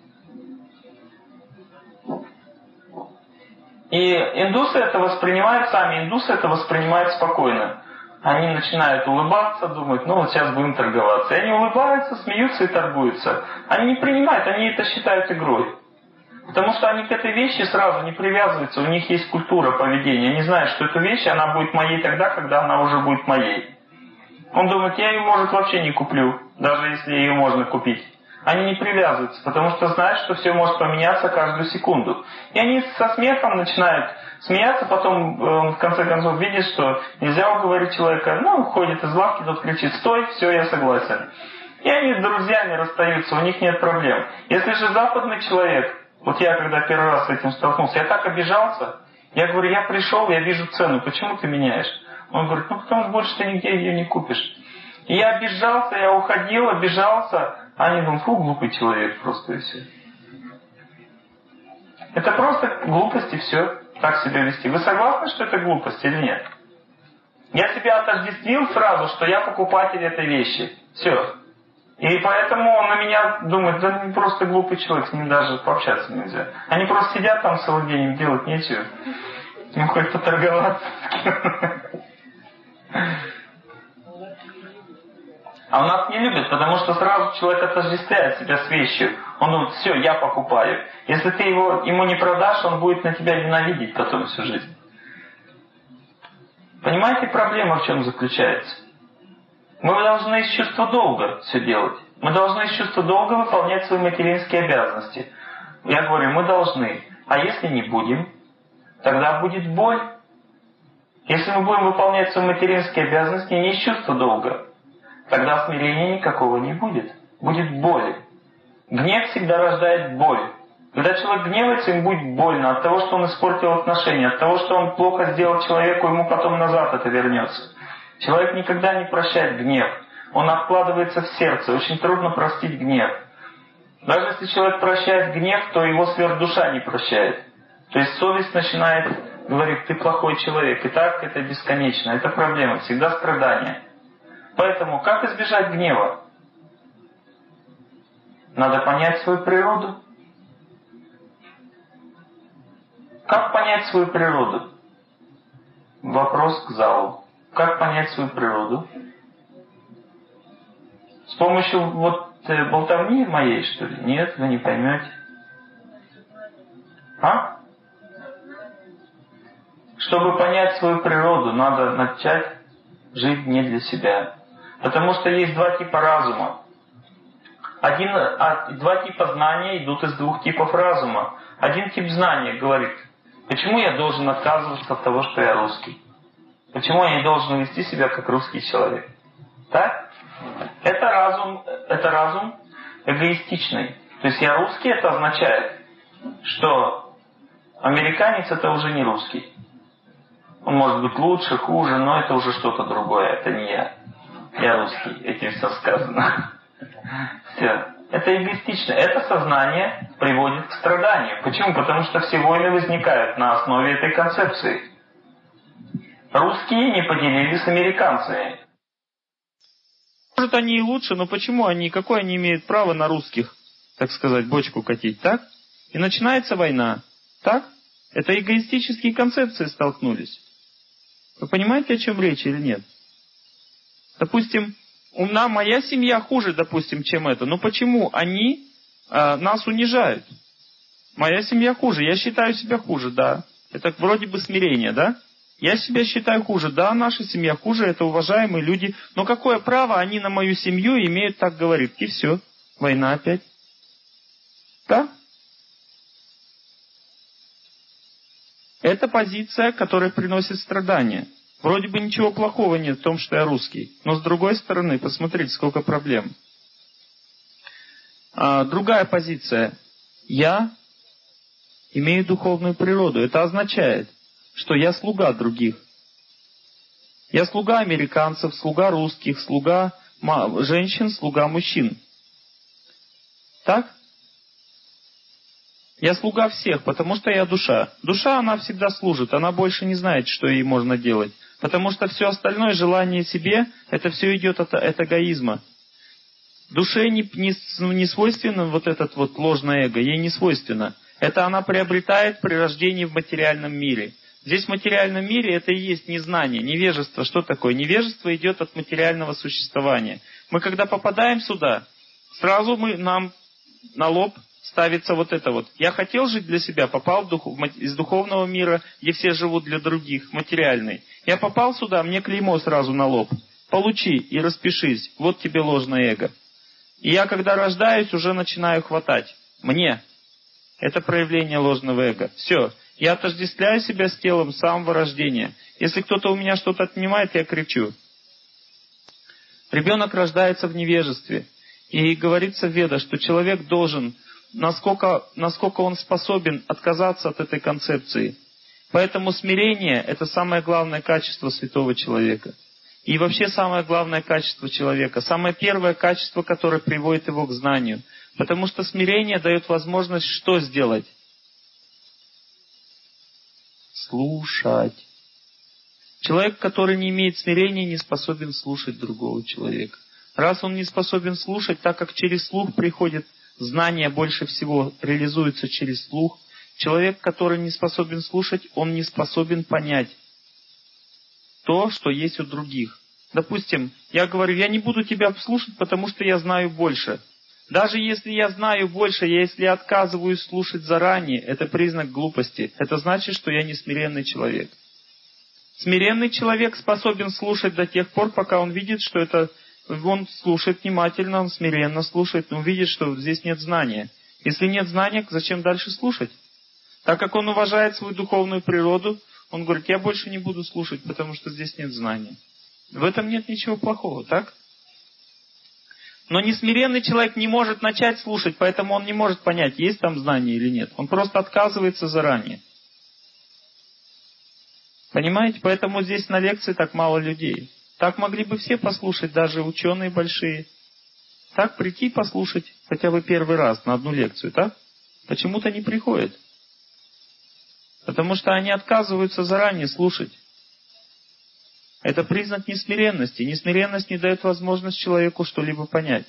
И индусы это воспринимают сами, индусы это воспринимают спокойно. Они начинают улыбаться, думают, ну вот сейчас будем торговаться. И они улыбаются, смеются и торгуются. Они не принимают, они это считают игрой. Потому что они к этой вещи сразу не привязываются, у них есть культура поведения. Они знают, что эта вещь, она будет моей тогда, когда она уже будет моей. Он думает, я ее, может, вообще не куплю, даже если ее можно купить. Они не привязываются, потому что знают, что все может поменяться каждую секунду. И они со смехом начинают смеяться, потом э, в конце концов видят, что нельзя уговорить человека, ну, ходит из лавки, тот кричит: стой, все, я согласен. И они с друзьями расстаются, у них нет проблем. Если же западный человек, вот я когда первый раз с этим столкнулся, я так обижался, я говорю, я пришел, я вижу цену, почему ты меняешь? Он говорит, ну потому что больше ты нигде ее не купишь. И я обижался, я уходил, обижался, а они думают, фу, глупый человек просто и все. Это просто глупость и все, так себя вести. Вы согласны, что это глупость или нет? Я себя отождествил сразу, что я покупатель этой вещи. Все. И поэтому он на меня думает, да не просто глупый человек, с ним даже пообщаться нельзя. Они просто сидят там целый день, им делать нечего. Им хоть поторговаться. А у нас не любят, потому что сразу человек отождествляет себя с вещью. Он думает, все, я покупаю. Если ты его, ему не продашь, он будет на тебя ненавидеть потом всю жизнь. Понимаете, проблема в чем заключается? Мы должны из чувства долга все делать. Мы должны из чувства долга выполнять свои материнские обязанности. Я говорю, мы должны. А если не будем, тогда будет боль. Если мы будем выполнять свои материнские обязанности не из чувства долга, тогда смирения никакого не будет. Будет боль. Гнев всегда рождает боль. Когда человек гневается, ему будет больно от того, что он испортил отношения, от того, что он плохо сделал человеку, ему потом назад это вернется. Человек никогда не прощает гнев. Он откладывается в сердце. Очень трудно простить гнев. Даже если человек прощает гнев, то его сверхдуша не прощает. То есть совесть начинает говорить, ты плохой человек. И так это бесконечно. Это проблема. Всегда страдания. Поэтому как избежать гнева? Надо понять свою природу. Как понять свою природу? Вопрос к залу. Как понять свою природу? С помощью вот болтовни моей, что ли? Нет, вы не поймете. А? Чтобы понять свою природу, надо начать жить не для себя. Потому что есть два типа разума. Один, а, два типа знания идут из двух типов разума. Один тип знания говорит, почему я должен отказываться от того, что я русский? Почему я не должен вести себя как русский человек? Так? Это разум, это разум эгоистичный. То есть я русский, это означает, что американец это уже не русский. Он может быть лучше, хуже, но это уже что-то другое, это не я. Я русский, этим все сказано. Все. Это эгоистично. Это сознание приводит к страданию. Почему? Потому что все войны возникают на основе этой концепции. Русские не поделились с американцами. Может, они и лучше, но почему они, какое они имеют право на русских, так сказать, бочку катить, так? И начинается война, так? Это эгоистические концепции столкнулись. Вы понимаете, о чем речь или нет? Допустим, у нас моя семья хуже, допустим, чем это. Но почему они э, нас унижают? Моя семья хуже, я считаю себя хуже, да. Это вроде бы смирение, да? Я себя считаю хуже, да, наша семья хуже, это уважаемые люди. Но какое право они на мою семью имеют так говорить? И все, война опять. Да? Это позиция, которая приносит страдания. Вроде бы ничего плохого нет в том, что я русский. Но с другой стороны, посмотрите, сколько проблем. А, другая позиция. Я имею духовную природу. Это означает, что я слуга других. Я слуга американцев, слуга русских, слуга женщин, слуга мужчин. Так? Я слуга всех, потому что я душа. Душа, она всегда служит, она больше не знает, что ей можно делать. Потому что все остальное, желание себе, это все идет от, от эгоизма. Душе не, не, не свойственно вот этот вот ложное эго, ей не свойственно. Это она приобретает при рождении в материальном мире. Здесь в материальном мире это и есть незнание, невежество. Что такое? Невежество идет от материального существования. Мы когда попадаем сюда, сразу мы, нам на лоб ставится вот это вот. Я хотел жить для себя, попал в дух, из духовного мира, где все живут для других, материальный. Я попал сюда, мне клеймо сразу на лоб. Получи и распишись. Вот тебе ложное эго. И я, когда рождаюсь, уже начинаю хватать. Мне. Это проявление ложного эго. Все. Я отождествляю себя с телом с самого рождения. Если кто-то у меня что-то отнимает, я кричу. Ребенок рождается в невежестве. И говорится в Ведах, что человек должен, насколько, насколько он способен отказаться от этой концепции. Поэтому смирение – это самое главное качество святого человека. И вообще самое главное качество человека. Самое первое качество, которое приводит его к знанию. Потому что смирение дает возможность что сделать? Слушать. Человек, который не имеет смирения, не способен слушать другого человека. Раз он не способен слушать, так как через слух приходит знание, больше всего реализуется через слух, человек, который не способен слушать, он не способен понять то, что есть у других. Допустим, я говорю, я не буду тебя слушать, потому что я знаю больше. Даже если я знаю больше, если я отказываюсь слушать заранее, это признак глупости. Это значит, что я не смиренный человек. Смиренный человек способен слушать до тех пор, пока он видит, что это... Он слушает внимательно, он смиренно слушает, но видит, что здесь нет знания. Если нет знания, зачем дальше слушать? Так как он уважает свою духовную природу, он говорит, я больше не буду слушать, потому что здесь нет знания. В этом нет ничего плохого, так? Но несмиренный человек не может начать слушать, поэтому он не может понять, есть там знание или нет. Он просто отказывается заранее. Понимаете? Поэтому здесь на лекции так мало людей. Так могли бы все послушать, даже ученые большие. Так прийти послушать хотя бы первый раз на одну лекцию, так? Почему-то не приходят. Потому что они отказываются заранее слушать. Это признак несмиренности. Несмиренность не дает возможность человеку что-либо понять.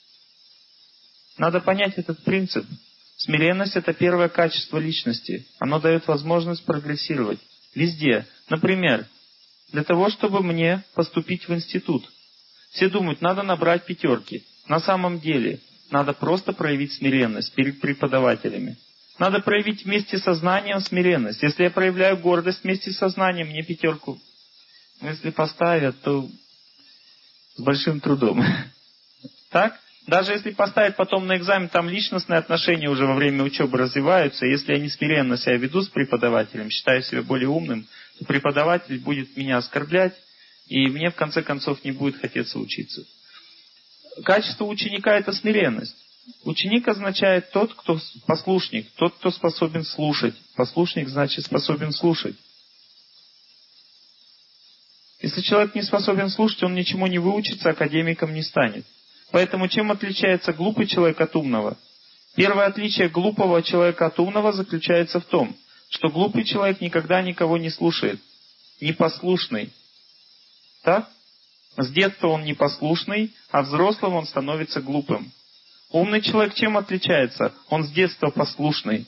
Надо понять этот принцип. Смиренность – это первое качество личности. Оно дает возможность прогрессировать. Везде. Например, для того, чтобы мне поступить в институт. Все думают, надо набрать пятерки. На самом деле, надо просто проявить смиренность перед преподавателями. Надо проявить вместе со знанием смиренность. Если я проявляю гордость вместе со знанием, мне пятерку, если поставят, то с большим трудом. Так? Даже если поставят потом на экзамен, там личностные отношения уже во время учебы развиваются. Если я не смиренно себя веду с преподавателем, считаю себя более умным, то преподаватель будет меня оскорблять, и мне в конце концов не будет хотеться учиться. Качество ученика – это смиренность. Ученик означает тот, кто послушник, тот, кто способен слушать. Послушник значит способен слушать. Если человек не способен слушать, он ничему не выучится, академиком не станет. Поэтому чем отличается глупый человек от умного? Первое отличие глупого человека от умного заключается в том, что глупый человек никогда никого не слушает. Непослушный. Так? С детства он непослушный, а взрослым он становится глупым. Умный человек чем отличается? Он с детства послушный,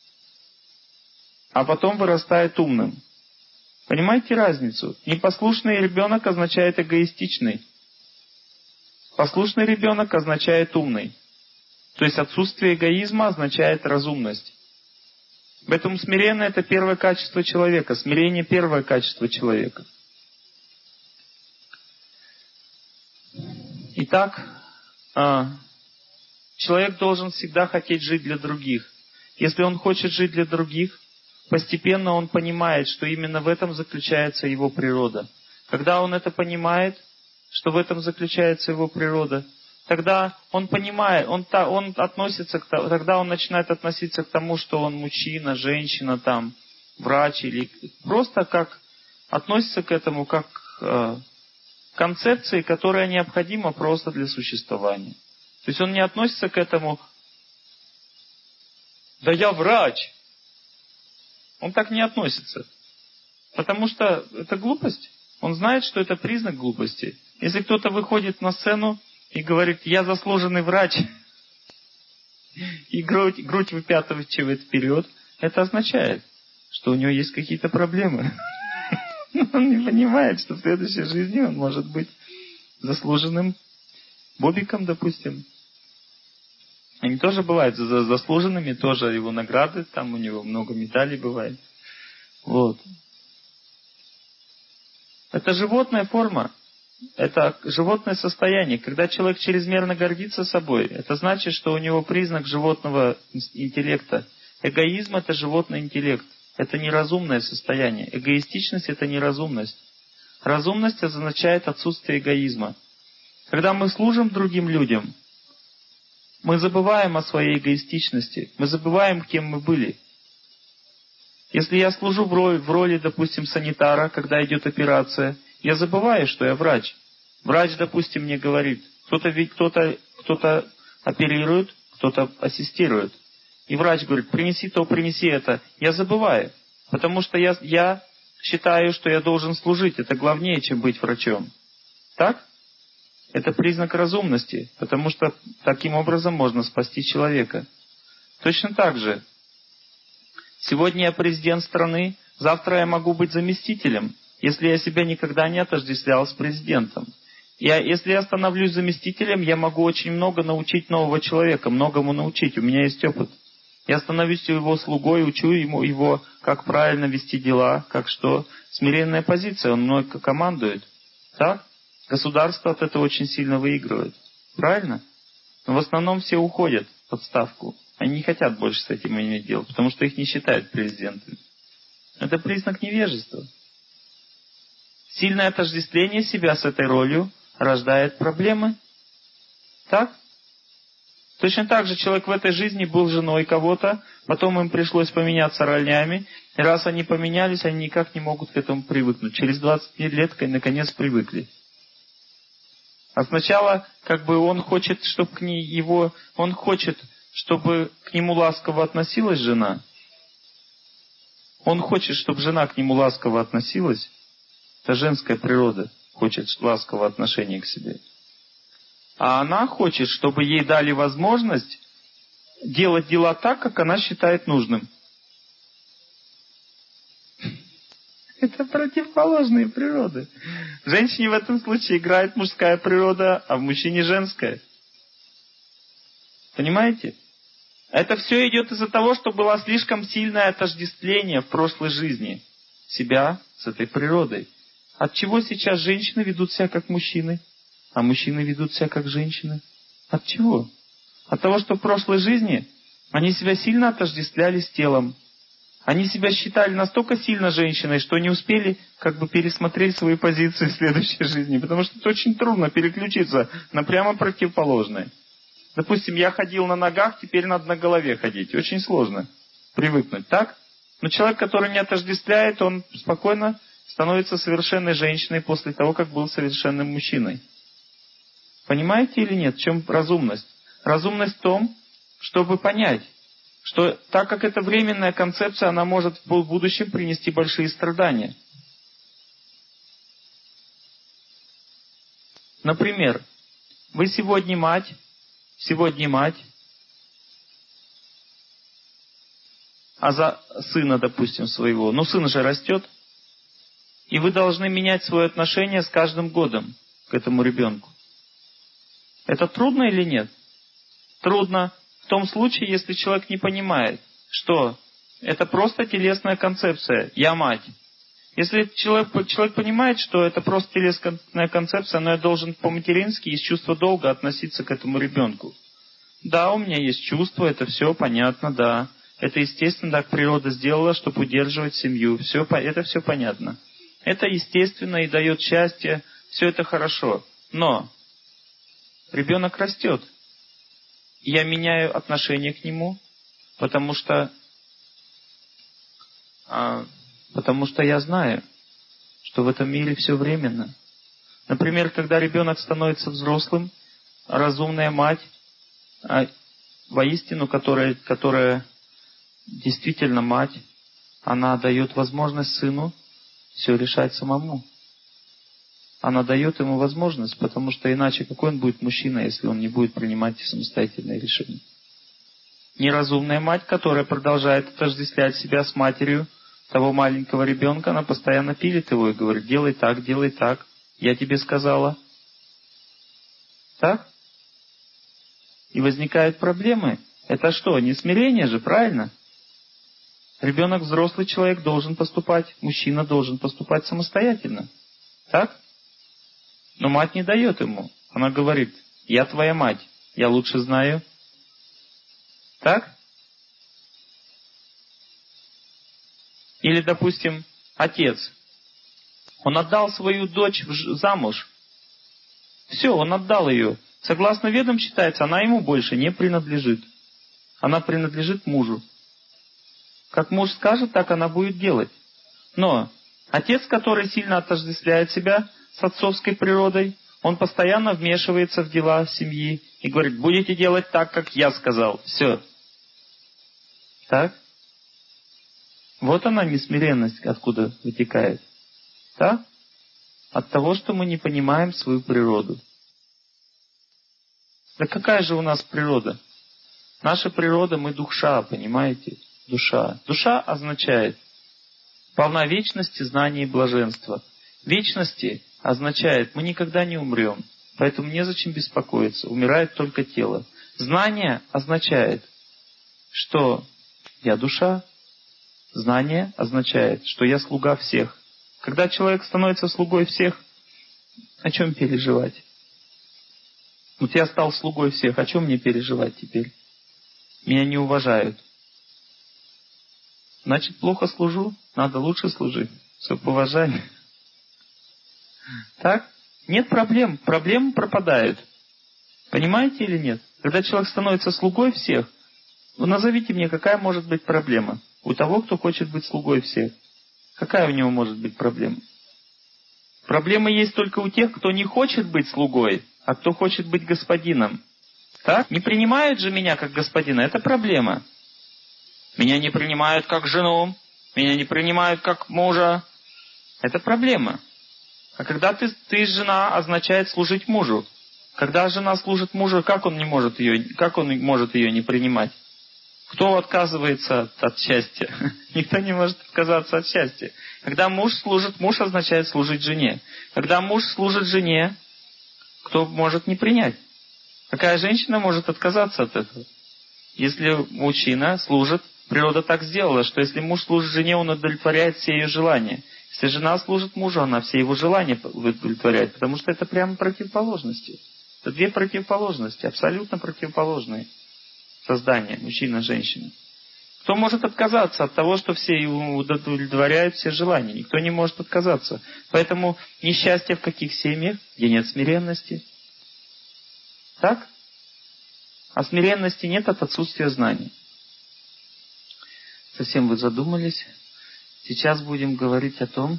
а потом вырастает умным. Понимаете разницу? Непослушный ребенок означает эгоистичный. Послушный ребенок означает умный. То есть отсутствие эгоизма означает разумность. Поэтому смирение – это первое качество человека. Смирение – первое качество человека. Итак, человек должен всегда хотеть жить для других. Если он хочет жить для других, постепенно он понимает, что именно в этом заключается его природа. Когда он это понимает, что в этом заключается его природа, тогда он понимает, он, он относится к, тогда он начинает относиться к тому, что он мужчина, женщина, там, врач, или просто как относится к этому как к концепции, которая необходима просто для существования. То есть он не относится к этому да я врач. Он так не относится. Потому что это глупость. Он знает, что это признак глупости. Если кто-то выходит на сцену и говорит, я заслуженный врач, и грудь, грудь выпятывает вперед, это означает, что у него есть какие-то проблемы. Он не понимает, что в следующей жизни он может быть заслуженным бобиком, допустим. Они тоже бывают заслуженными, тоже его награды, там у него много медалей бывает. Вот. Это животная форма. Это животное состояние. Когда человек чрезмерно гордится собой, это значит, что у него признак животного интеллекта. Эгоизм – это животный интеллект. Это неразумное состояние. Эгоистичность – это неразумность. Разумность означает отсутствие эгоизма. Когда мы служим другим людям, мы забываем о своей эгоистичности. Мы забываем, кем мы были. Если я служу в роли, в роли, допустим, санитара, когда идет операция, я забываю, что я врач. Врач, допустим, мне говорит, кто-то кто-то, кто-то оперирует, кто-то ассистирует. И врач говорит, принеси то, принеси это. Я забываю, потому что я, я считаю, что я должен служить. Это главнее, чем быть врачом. Так? Это признак разумности, потому что таким образом можно спасти человека. Точно так же. Сегодня я президент страны, завтра я могу быть заместителем, если я себя никогда не отождествлял с президентом. Я, если я становлюсь заместителем, я могу очень много научить нового человека, многому научить, у меня есть опыт. Я становлюсь его слугой, учу ему его, как правильно вести дела, как что. Смиренная позиция, он мной командует. Так? Государство от этого очень сильно выигрывает. Правильно? Но в основном все уходят в отставку. Они не хотят больше с этим иметь дело, потому что их не считают президентами. Это признак невежества. Сильное отождествление себя с этой ролью рождает проблемы. Так? Точно так же человек в этой жизни был женой кого-то, потом им пришлось поменяться ролями, и раз они поменялись, они никак не могут к этому привыкнуть. Через двадцать лет наконец привыкли. А сначала, как бы он хочет, чтобы к ней его, он хочет, чтобы к нему ласково относилась жена. Он хочет, чтобы жена к нему ласково относилась. Это женская природа, хочет ласкового отношения к себе. А она хочет, чтобы ей дали возможность делать дела так, как она считает нужным. Это противоположные природы. В женщине в этом случае играет мужская природа, а в мужчине женская. Понимаете? Это все идет из-за того, что было слишком сильное отождествление в прошлой жизни себя с этой природой. От чего сейчас женщины ведут себя как мужчины, а мужчины ведут себя как женщины? От чего? От того, что в прошлой жизни они себя сильно отождествляли с телом. Они себя считали настолько сильно женщиной, что не успели как бы пересмотреть свои позиции в следующей жизни. Потому что это очень трудно переключиться на прямо противоположное. Допустим, я ходил на ногах, теперь надо на голове ходить. Очень сложно привыкнуть, так? Но человек, который не отождествляет, он спокойно становится совершенной женщиной после того, как был совершенным мужчиной. Понимаете или нет, в чем разумность? Разумность в том, чтобы понять, что так как это временная концепция, она может в будущем принести большие страдания. Например, вы сегодня мать, сегодня мать, а за сына, допустим, своего, ну сын же растет, и вы должны менять свое отношение с каждым годом к этому ребенку. Это трудно или нет? Трудно в том случае, если человек не понимает, что это просто телесная концепция «я мать». Если человек, человек понимает, что это просто телесная концепция, но я должен по-матерински из чувства долга относиться к этому ребенку. Да, у меня есть чувства, это все понятно, да. Это естественно, так природа сделала, чтобы удерживать семью. Все, это все понятно. Это естественно и дает счастье, все это хорошо. Но ребенок растет. Я меняю отношение к нему, потому что, а, потому что я знаю, что в этом мире все временно. Например, когда ребенок становится взрослым, разумная мать, а, воистину, которая, которая действительно мать, она дает возможность сыну все решать самому. Она дает ему возможность, потому что иначе какой он будет мужчина, если он не будет принимать самостоятельные решения. Неразумная мать, которая продолжает отождествлять себя с матерью того маленького ребенка, она постоянно пилит его и говорит: делай так, делай так, я тебе сказала. Так? И возникают проблемы. Это что, не смирение же, правильно? Ребенок, взрослый человек, должен поступать, мужчина должен поступать самостоятельно. Так? Но мать не дает ему. Она говорит: я твоя мать, я лучше знаю. Так? Или, допустим, отец. Он отдал свою дочь замуж. Все, он отдал ее. Согласно ведам считается, она ему больше не принадлежит. Она принадлежит мужу. Как муж скажет, так она будет делать. Но отец, который сильно отождествляет себя с отцовской природой, он постоянно вмешивается в дела семьи и говорит: будете делать так, как я сказал. Все. Так? Вот она несмиренность, откуда вытекает. Так? От того, что мы не понимаем свою природу. Да какая же у нас природа? Наша природа, мы душа, понимаете? Душа. Душа означает полна вечности, знания и блаженства. Вечности означает, мы никогда не умрем, поэтому незачем беспокоиться, умирает только тело. Знание означает, что я душа. Знание означает, что я слуга всех. Когда человек становится слугой всех, о чем переживать? Вот я стал слугой всех, о чем мне переживать теперь? Меня не уважают. Значит, плохо служу, надо лучше служить, чтобы уважали. Так? Нет проблем, проблемы пропадают. Понимаете или нет? Когда человек становится слугой всех, ну назовите мне, какая может быть проблема у того, кто хочет быть слугой всех. Какая у него может быть проблема? Проблема есть только у тех, кто не хочет быть слугой, а кто хочет быть господином. Так? Не принимают же меня как господина, это проблема. Меня не принимают как жену, меня не принимают как мужа. Это проблема. А когда ты, ты жена, означает служить мужу. Когда жена служит мужу, как он не может ее, как он может ее не принимать? Кто отказывается от, от счастья? Никто не может отказаться от счастья. Когда муж служит, муж означает служить жене. Когда муж служит жене, кто может не принять? Какая женщина может отказаться от этого? Если мужчина служит, природа так сделала, что если муж служит жене, он удовлетворяет все ее желания. Если жена служит мужу, она все его желания удовлетворяет, потому что это прямо противоположности. Это две противоположности, абсолютно противоположные создания, мужчина и женщина. Кто может отказаться от того, что все его удовлетворяют все желания? Никто не может отказаться. Поэтому несчастье в каких семьях, где нет смиренности. Так? А смиренности нет от отсутствия знаний. Совсем вы задумались. Сейчас будем говорить о том,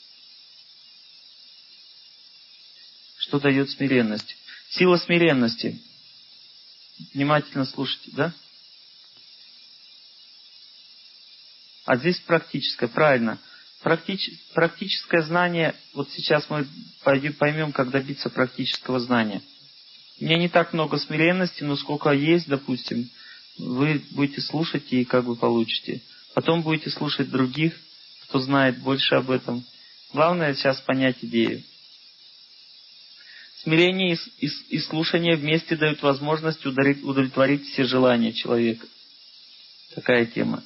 что дает смиренность. Сила смиренности. Внимательно слушайте, да? А здесь практическое, правильно. Практич, практическое знание, вот сейчас мы поймем, как добиться практического знания. У меня не так много смиренности, но сколько есть, допустим, вы будете слушать и как бы получите. Потом будете слушать других, кто знает больше об этом. Главное сейчас понять идею. Смирение и, и, и слушание вместе дают возможность ударить, удовлетворить все желания человека. Такая тема.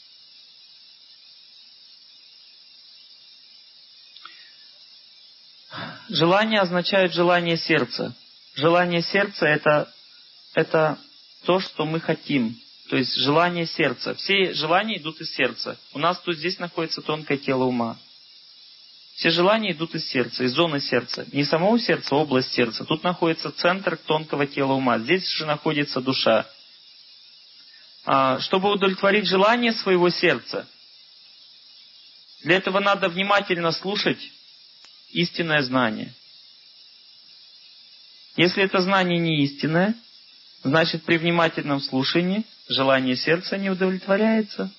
Желание означает желание сердца. Желание сердца это, это то, что мы хотим. То есть желание сердца. Все желания идут из сердца. У нас тут здесь находится тонкое тело ума. Все желания идут из сердца, из зоны сердца. Не самого сердца, а область сердца. Тут находится центр тонкого тела ума. Здесь же находится душа. А, чтобы удовлетворить желание своего сердца, для этого надо внимательно слушать истинное знание. Если это знание не истинное, Значит, при внимательном слушании желание сердца не удовлетворяется.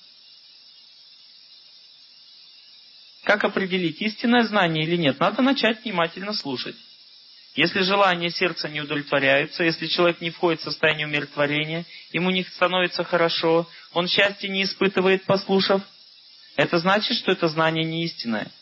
Как определить, истинное знание или нет? Надо начать внимательно слушать. Если желание сердца не удовлетворяется, если человек не входит в состояние умиротворения, ему не становится хорошо, он счастья не испытывает, послушав, это значит, что это знание не истинное.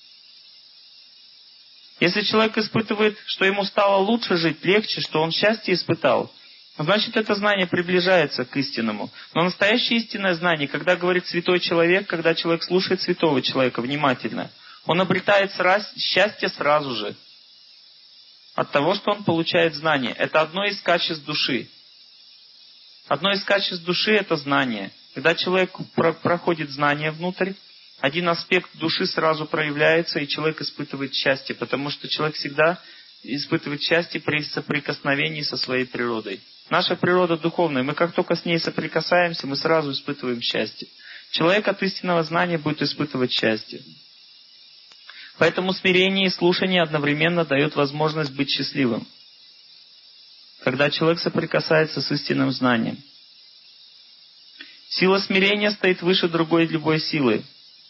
Если человек испытывает, что ему стало лучше жить, легче, что он счастье испытал, значит, это знание приближается к истинному. Но настоящее истинное знание, когда говорит святой человек, когда человек слушает святого человека внимательно, он обретает счастье сразу же. От того, что он получает знание. Это одно из качеств души. Одно из качеств души – это знание. Когда человек про- проходит знание внутрь, один аспект души сразу проявляется, и человек испытывает счастье, потому что человек всегда испытывает счастье при соприкосновении со своей природой. Наша природа духовная, мы как только с ней соприкасаемся, мы сразу испытываем счастье. Человек от истинного знания будет испытывать счастье. Поэтому смирение и слушание одновременно дает возможность быть счастливым. Когда человек соприкасается с истинным знанием. Сила смирения стоит выше другой любой силы.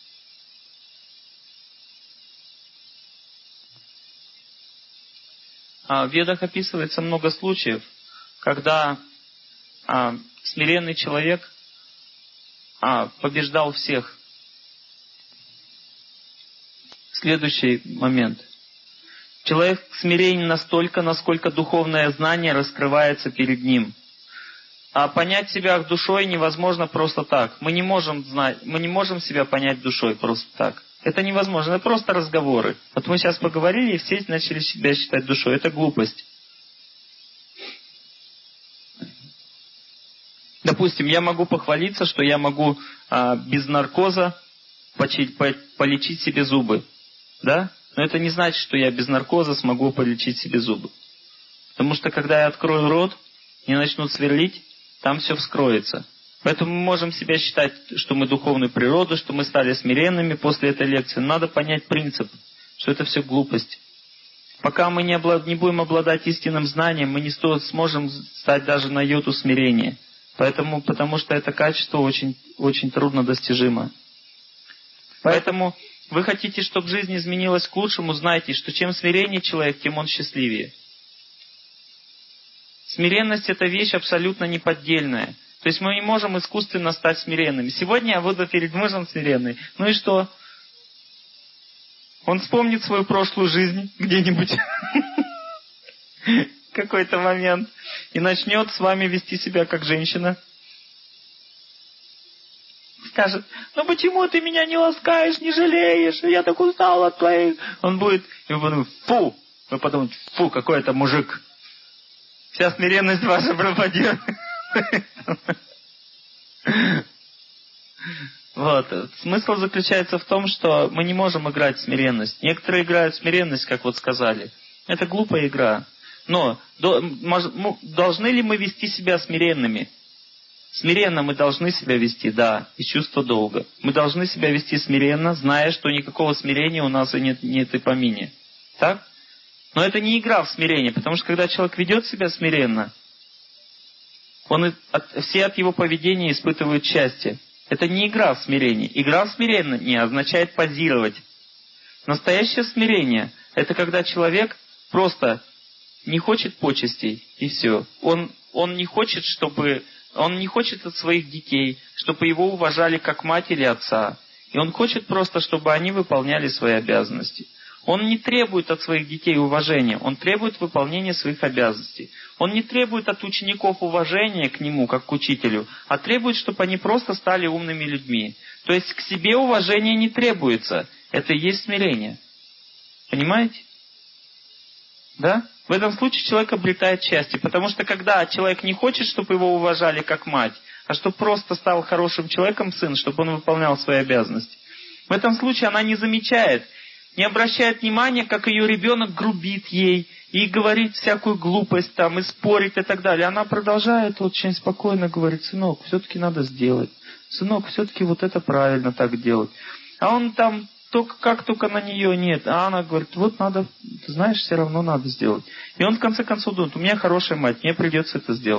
В Ведах описывается много случаев, когда а, смиренный человек а, побеждал всех. Следующий момент. Человек смиренен настолько, насколько духовное знание раскрывается перед ним. А понять себя душой невозможно просто так. Мы не можем знать, мы не можем себя понять душой просто так. Это невозможно, это просто разговоры. Вот мы сейчас поговорили, и все начали себя считать душой. Это глупость. Допустим, я могу похвалиться, что я могу а, без наркоза почить, по, полечить себе зубы. Да? Но это не значит, что я без наркоза смогу полечить себе зубы. Потому что когда я открою рот, и начнут сверлить, там все вскроется. Поэтому мы можем себя считать, что мы духовной природы, что мы стали смиренными после этой лекции. Надо понять принцип, что это все глупость. Пока мы не, облад... не будем обладать истинным знанием, мы не сто... сможем стать даже на йоту смирения. Поэтому, потому что это качество очень, очень трудно достижимо. Поэтому вы хотите, чтобы жизнь изменилась к лучшему, знайте, что чем смиреннее человек, тем он счастливее. Смиренность – это вещь абсолютно неподдельная. То есть мы не можем искусственно стать смиренными. Сегодня я буду перед мужем смиренный. Ну и что? Он вспомнит свою прошлую жизнь где-нибудь. Какой-то момент. И начнет с вами вести себя как женщина. Скажет, ну почему ты меня не ласкаешь, не жалеешь? Я так устал от твоих... Он будет, и вы подумаете, фу! Вы подумаете, фу, какой это мужик. Вся смиренность ваша пропадет. Вот. Смысл заключается в том, что мы не можем играть в смиренность. Некоторые играют в смиренность, как вот сказали. Это глупая игра. Но до, мож, должны ли мы вести себя смиренными? Смиренно мы должны себя вести, да, из чувства долга. Мы должны себя вести смиренно, зная, что никакого смирения у нас и нет, нет и помине. Так? Но это не игра в смирение, потому что когда человек ведет себя смиренно, он от, все от его поведения испытывают счастье. Это не игра в смирении. Игра в смирении означает позировать. Настоящее смирение – это когда человек просто не хочет почестей, и все. Он, он не хочет, чтобы... Он не хочет от своих детей, чтобы его уважали как мать или отца. И он хочет просто, чтобы они выполняли свои обязанности. Он не требует от своих детей уважения, он требует выполнения своих обязанностей. Он не требует от учеников уважения к нему, как к учителю, а требует, чтобы они просто стали умными людьми. То есть к себе уважение не требуется. Это и есть смирение. Понимаете? Да? В этом случае человек обретает счастье. Потому что когда человек не хочет, чтобы его уважали как мать, а чтобы просто стал хорошим человеком сын, чтобы он выполнял свои обязанности, в этом случае она не замечает, не обращает внимания, как ее ребенок грубит ей и говорит всякую глупость там, и спорит и так далее. Она продолжает очень спокойно говорить: сынок, все-таки надо сделать. Сынок, все-таки вот это правильно так делать. А он там, только, как только на нее нет. А она говорит: вот надо, ты знаешь, все равно надо сделать. И он в конце концов думает: у меня хорошая мать, мне придется это сделать.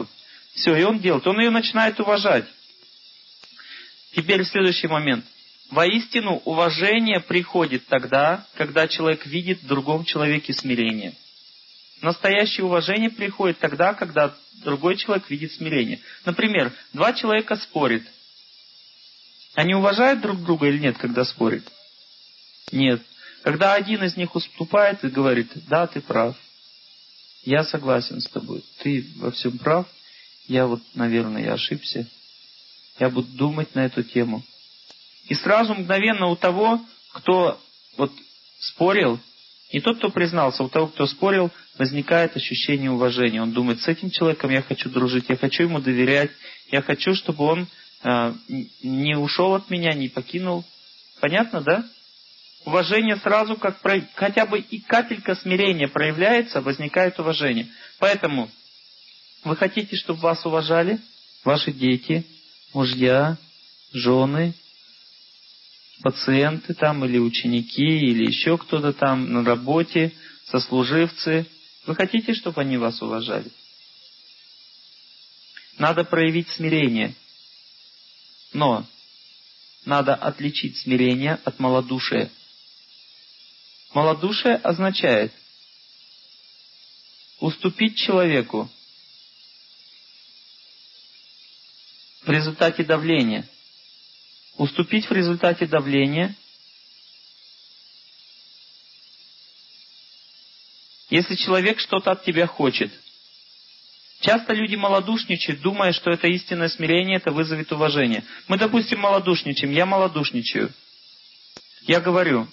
Все, и он делает. Он ее начинает уважать. Теперь следующий момент. Воистину, уважение приходит тогда, когда человек видит в другом человеке смирение. Настоящее уважение приходит тогда, когда другой человек видит смирение. Например, два человека спорят. Они уважают друг друга или нет, когда спорят? Нет. Когда один из них уступает и говорит: да, ты прав. Я согласен с тобой. Ты во всем прав. Я вот, наверное, я ошибся. Я буду думать на эту тему. И сразу мгновенно у того, кто вот спорил, и тот, кто признался, у того, кто спорил, возникает ощущение уважения. Он думает: с этим человеком я хочу дружить, я хочу ему доверять, я хочу, чтобы он э, не ушел от меня, не покинул. Понятно, да? Уважение сразу, как про... хотя бы и капелька смирения проявляется, возникает уважение. Поэтому вы хотите, чтобы вас уважали? Ваши дети, мужья, жены, пациенты там, или ученики, или еще кто-то там на работе, сослуживцы. Вы хотите, чтобы они вас уважали? Надо проявить смирение. Но надо отличить смирение от малодушия. Малодушие означает уступить человеку в результате давления. Уступить в результате давления. Если человек что-то от тебя хочет. Часто люди малодушничают, думая, что это истинное смирение, это вызовет уважение. Мы, допустим, малодушничаем, я малодушничаю. Я говорю: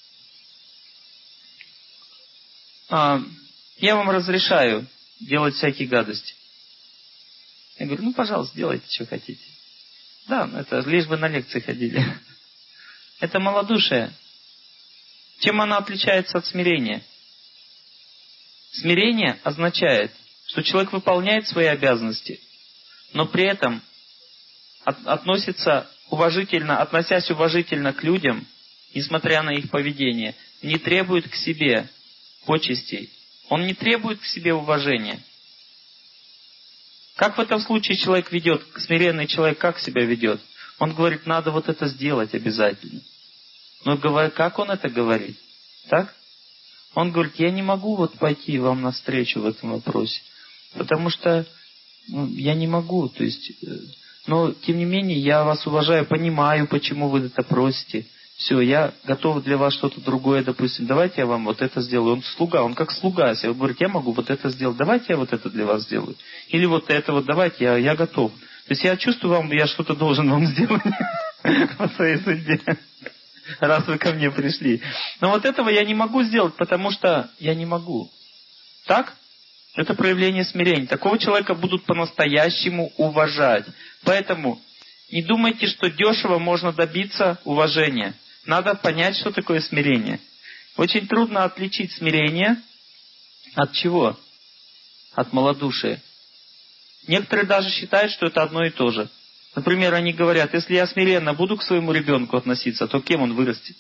а, я вам разрешаю делать всякие гадости. Я говорю: ну, пожалуйста, делайте, что хотите. Да, это лишь бы на лекции ходили. Это малодушие. Чем оно отличается от смирения? Смирение означает, что человек выполняет свои обязанности, но при этом от, относится уважительно, относясь уважительно к людям, несмотря на их поведение, не требует к себе почестей. Он не требует к себе уважения. Как в этом случае человек ведет, смиренный человек как себя ведет? Он говорит: надо вот это сделать обязательно. Но как он это говорит? Так? Он говорит: я не могу вот пойти вам навстречу в этом вопросе, потому что ну, я не могу. То есть, но тем не менее я вас уважаю, понимаю, почему вы это просите. Все, я готов для вас что-то другое, допустим. Давайте я вам вот это сделаю. Он слуга, он как слуга. Он говорит: я могу вот это сделать. Давайте я вот это для вас сделаю. Или вот это вот, давайте, я, я готов. То есть я чувствую вам, я что-то должен вам сделать по своей судьбе, раз вы ко мне пришли. Но вот этого я не могу сделать, потому что я не могу. Так? Это проявление смирения. Такого человека будут по-настоящему уважать. Поэтому не думайте, что дешево можно добиться уважения. Надо понять, что такое смирение. Очень трудно отличить смирение от чего? От малодушия. Некоторые даже считают, что это одно и то же. Например, они говорят: если я смиренно буду к своему ребенку относиться, то кем он вырастет?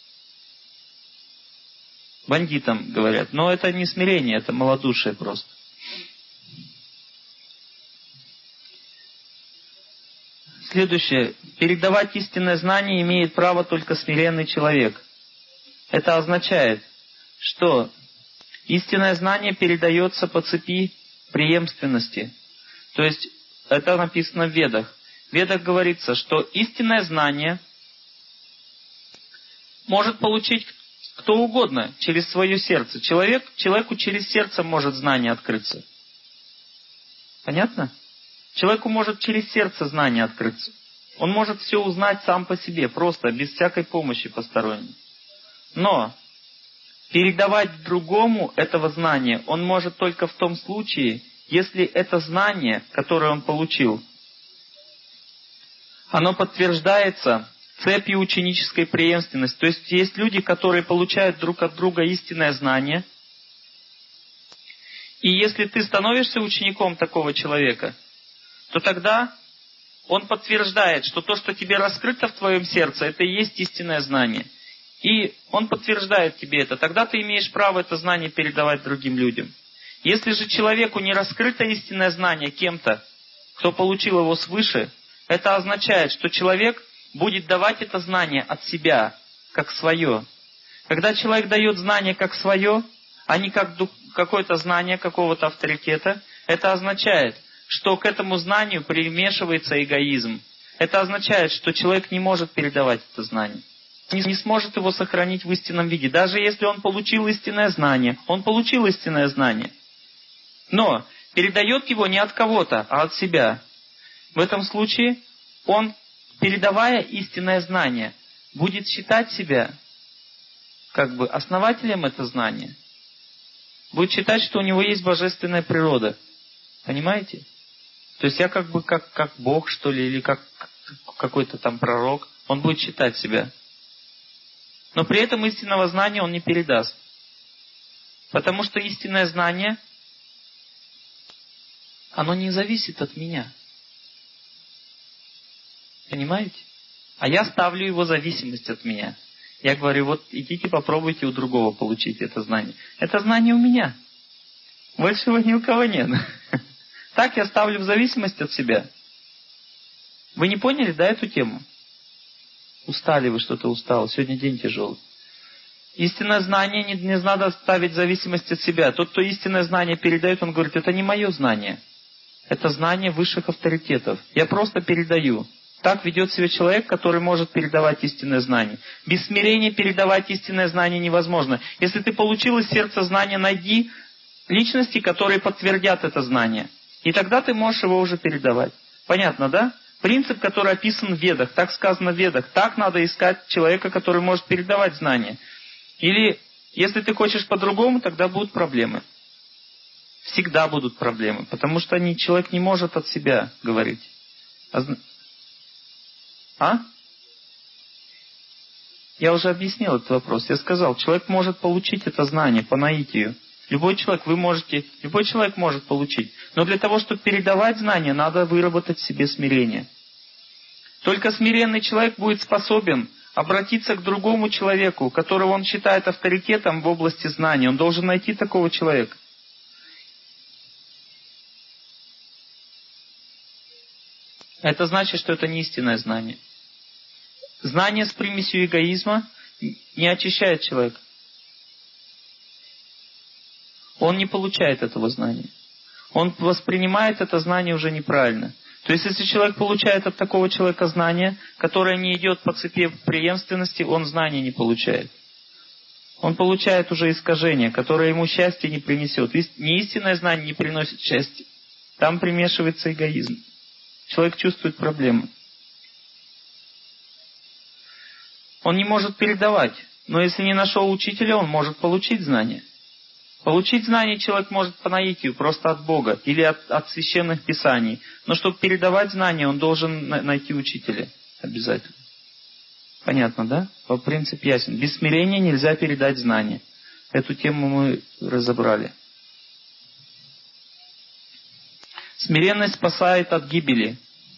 Бандитам, говорят. Но это не смирение, это малодушие просто. Следующее. Передавать истинное знание имеет право только смиренный человек. Это означает, что истинное знание передается по цепи преемственности. То есть, это написано в Ведах. В Ведах говорится, что истинное знание может получить кто угодно через свое сердце. Человек, человеку через сердце может знание открыться. Понятно? Человеку может через сердце знание открыться. Он может все узнать сам по себе, просто, без всякой помощи посторонней. Но передавать другому этого знания он может только в том случае, если это знание, которое он получил, оно подтверждается цепью ученической преемственности. То есть есть люди, которые получают друг от друга истинное знание. И если ты становишься учеником такого человека, то тогда он подтверждает, что то, что тебе раскрыто в твоем сердце, это и есть истинное знание. И он подтверждает тебе это. Тогда ты имеешь право это знание передавать другим людям. Если же человеку не раскрыто истинное знание кем-то, кто получил его свыше, это означает, что человек будет давать это знание от себя, как свое. Когда человек дает знание как свое, а не как какое-то знание какого-то авторитета, это означает, что к этому знанию примешивается эгоизм. Это означает, что человек не может передавать это знание. Не сможет его сохранить в истинном виде. Даже если он получил истинное знание. Он получил истинное знание. Но передает его не от кого-то, а от себя. В этом случае он, передавая истинное знание, будет считать себя как бы основателем этого знания. Будет считать, что у него есть божественная природа. Понимаете? То есть я как бы как, как Бог, что ли, или как какой-то там пророк. Он будет считать себя. Но при этом истинного знания он не передаст. Потому что истинное знание, оно не зависит от меня. Понимаете? А я ставлю его зависимость от меня. Я говорю, вот идите попробуйте у другого получить это знание. Это знание у меня. Большего ни у кого нет. Так я ставлю в зависимость от себя. Вы не поняли, да, эту тему? Устали вы, что-то устал. Сегодня день тяжелый. Истинное знание не, не надо ставить в зависимость от себя. Тот, кто истинное знание передает, он говорит, это не мое знание. Это знание высших авторитетов. Я просто передаю. Так ведет себя человек, который может передавать истинное знание. Без смирения передавать истинное знание невозможно. Если ты получил из сердца знание, найди личности, которые подтвердят это знание. И тогда ты можешь его уже передавать. Понятно, да? Принцип, который описан в Ведах, так сказано в Ведах. Так надо искать человека, который может передавать знания. Или, если ты хочешь по-другому, тогда будут проблемы. Всегда будут проблемы. Потому что они, человек не может от себя говорить. А? а? Я уже объяснил этот вопрос. Я сказал, человек может получить это знание по наитию. Любой человек, вы можете, любой человек может получить. Но для того, чтобы передавать знания, надо выработать в себе смирение. Только смиренный человек будет способен обратиться к другому человеку, которого он считает авторитетом в области знаний. Он должен найти такого человека. Это значит, что это не истинное знание. Знание с примесью эгоизма не очищает человека. Он не получает этого знания. Он воспринимает это знание уже неправильно. То есть, если человек получает от такого человека знание, которое не идет по цепи преемственности, он знания не получает. Он получает уже искажение, которое ему счастье не принесет. Неистинное знание не приносит счастья. Там примешивается эгоизм. Человек чувствует проблемы. Он не может передавать. Но если не нашел учителя, он может получить знание. Получить знание человек может по наитию, просто от Бога или от, от священных писаний. Но чтобы передавать знания, он должен найти учителя. Обязательно. Понятно, да? По принципу ясен. Без смирения нельзя передать знания. Эту тему мы разобрали. Смиренность спасает от гибели.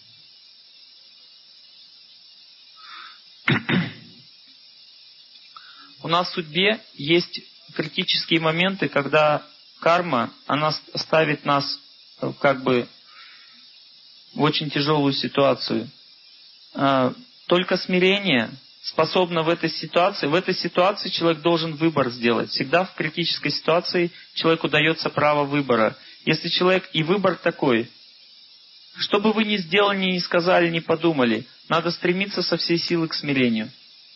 У нас в судьбе есть критические моменты, когда карма, она ставит нас как бы в очень тяжелую ситуацию. Только смирение способно в этой ситуации, в этой ситуации человек должен выбор сделать. Всегда в критической ситуации человеку дается право выбора. Если человек, и выбор такой, что бы вы ни сделали, ни сказали, ни подумали, надо стремиться со всей силы к смирению.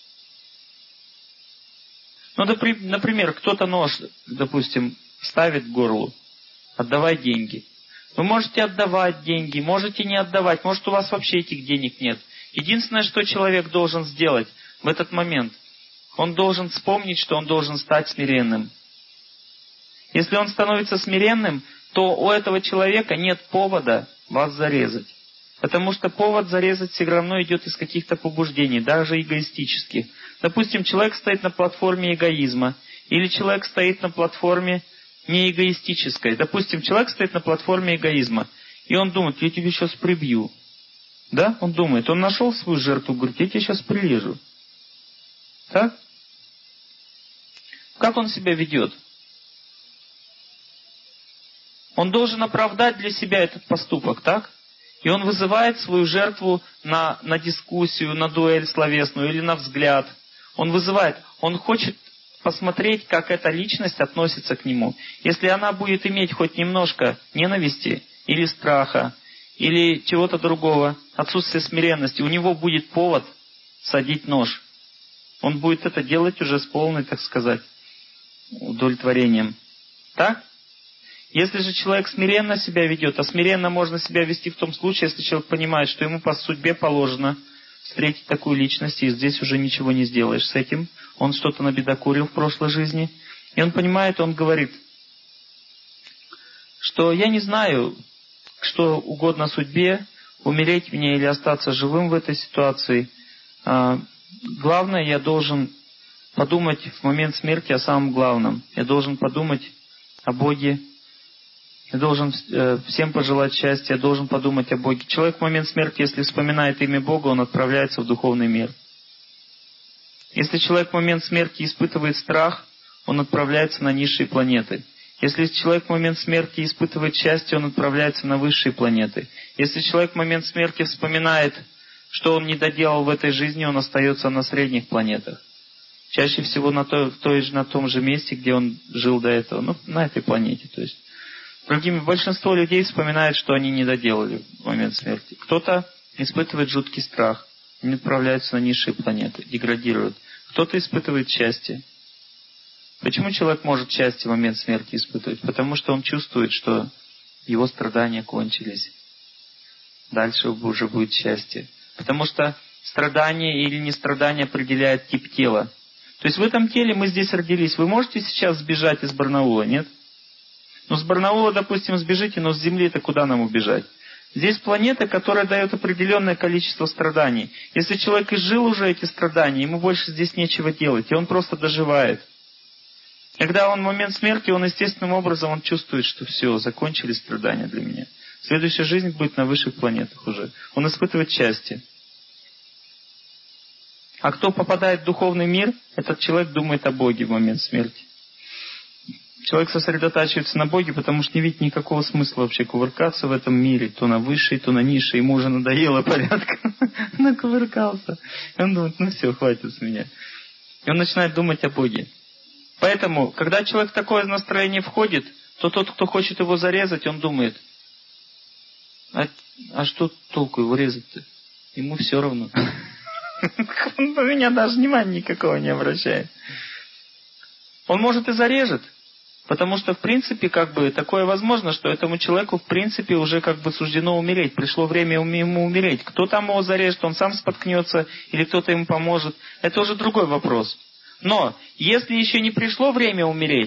Ну, например, кто-то нож, допустим, ставит в горло. Отдавай деньги. Вы можете отдавать деньги, можете не отдавать. Может, у вас вообще этих денег нет. Единственное, что человек должен сделать в этот момент, он должен вспомнить, что он должен стать смиренным. Если он становится смиренным, то у этого человека нет повода вас зарезать. Потому что повод зарезать все равно идет из каких-то побуждений, даже эгоистических. Допустим, человек стоит на платформе эгоизма, или человек стоит на платформе не эгоистической. Допустим, человек стоит на платформе эгоизма, и он думает, я тебе сейчас прибью. Да? Он думает, он нашел свою жертву, говорит, я тебя сейчас прирежу. Так? Как он себя ведет? Он должен оправдать для себя этот поступок, так? И он вызывает свою жертву на, на дискуссию, на дуэль словесную или на взгляд. Он вызывает, он хочет посмотреть, как эта личность относится к нему. Если она будет иметь хоть немножко ненависти или страха, или чего-то другого, отсутствие смиренности, у него будет повод садить нож. Он будет это делать уже с полной, так сказать, удовлетворением. Так? Если же человек смиренно себя ведет, а смиренно можно себя вести в том случае, если человек понимает, что ему по судьбе положено встретить такую личность, и здесь уже ничего не сделаешь с этим. Он что-то набедокурил в прошлой жизни. И он понимает, он говорит, что я не знаю, что угодно судьбе, умереть в ней или остаться живым в этой ситуации. Главное, я должен подумать в момент смерти о самом главном. Я должен подумать о Боге. Я должен всем пожелать счастья. Я должен подумать о Боге. Человек в момент смерти, если вспоминает имя Бога, он отправляется в духовный мир. Если человек в момент смерти испытывает страх, он отправляется на низшие планеты. Если человек в момент смерти испытывает счастье, он отправляется на высшие планеты. Если человек в момент смерти вспоминает, что он не доделал в этой жизни, он остается на средних планетах. Чаще всего на, той, той, на том же месте, где он жил до этого, ну, на этой планете. То есть, другими, большинство людей вспоминает, что они не доделали в момент смерти. Кто-то испытывает жуткий страх, они отправляются на низшие планеты, деградируют. Кто-то испытывает счастье. Почему человек может счастье в момент смерти испытывать? Потому что он чувствует, что его страдания кончились. Дальше уже будет счастье. Потому что страдание или нестрадание определяет тип тела. То есть в этом теле мы здесь родились. Вы можете сейчас сбежать из Барнаула, нет? Ну, с Барнаула, допустим, сбежите, но с Земли-то куда нам убежать? Здесь планета, которая дает определенное количество страданий. Если человек изжил уже эти страдания, ему больше здесь нечего делать, и он просто доживает. Когда он в момент смерти, он естественным образом он чувствует, что все, закончились страдания для меня. Следующая жизнь будет на высших планетах уже. Он испытывает счастье. А кто попадает в духовный мир, этот человек думает о Боге в момент смерти. Человек сосредотачивается на Боге, потому что не видит никакого смысла вообще кувыркаться в этом мире. То на высшей, то на низшей. Ему уже надоело порядка. Накувыркался. И он думает, ну все, хватит с меня. И он начинает думать о Боге. Поэтому, когда человек в такое настроение входит, то тот, кто хочет его зарезать, он думает, а, а что толку его резать-то? Ему все равно. Он на меня даже внимания никакого не обращает. Он может и зарежет. Потому что, в принципе, как бы такое возможно, что этому человеку, в принципе, уже как бы суждено умереть. Пришло время ему умереть. Кто там его зарежет, он сам споткнется, или кто-то ему поможет. Это уже другой вопрос. Но, если еще не пришло время умереть,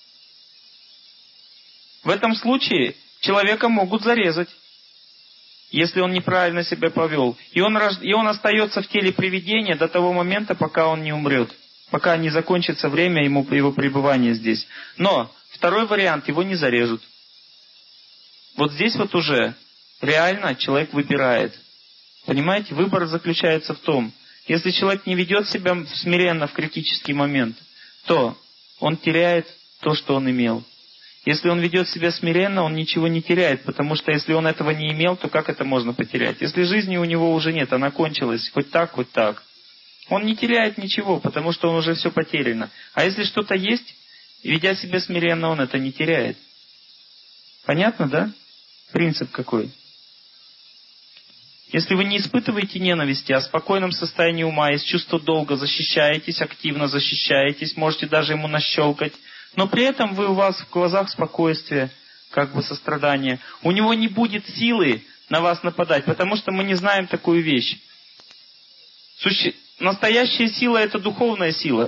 в этом случае человека могут зарезать, если он неправильно себя повел. И он, и он остается в теле привидения до того момента, пока он не умрет. Пока не закончится время ему, его пребывания здесь. Но второй вариант, его не зарежут. Вот здесь вот уже реально человек выбирает. Понимаете, выбор заключается в том, если человек не ведет себя смиренно в критический момент, то он теряет то, что он имел. Если он ведет себя смиренно, он ничего не теряет, потому что если он этого не имел, то как это можно потерять? Если жизни у него уже нет, она кончилась, хоть так, хоть так. Он не теряет ничего, потому что он уже все потеряно. А если что-то есть, ведя себя смиренно, он это не теряет. Понятно, да? Принцип какой? Если вы не испытываете ненависти, а в спокойном состоянии ума, из чувства долга защищаетесь, активно защищаетесь, можете даже ему нащелкать, но при этом вы, у вас в глазах спокойствие, как бы сострадание. У него не будет силы на вас нападать, потому что мы не знаем такую вещь. Суще... Настоящая сила – это духовная сила.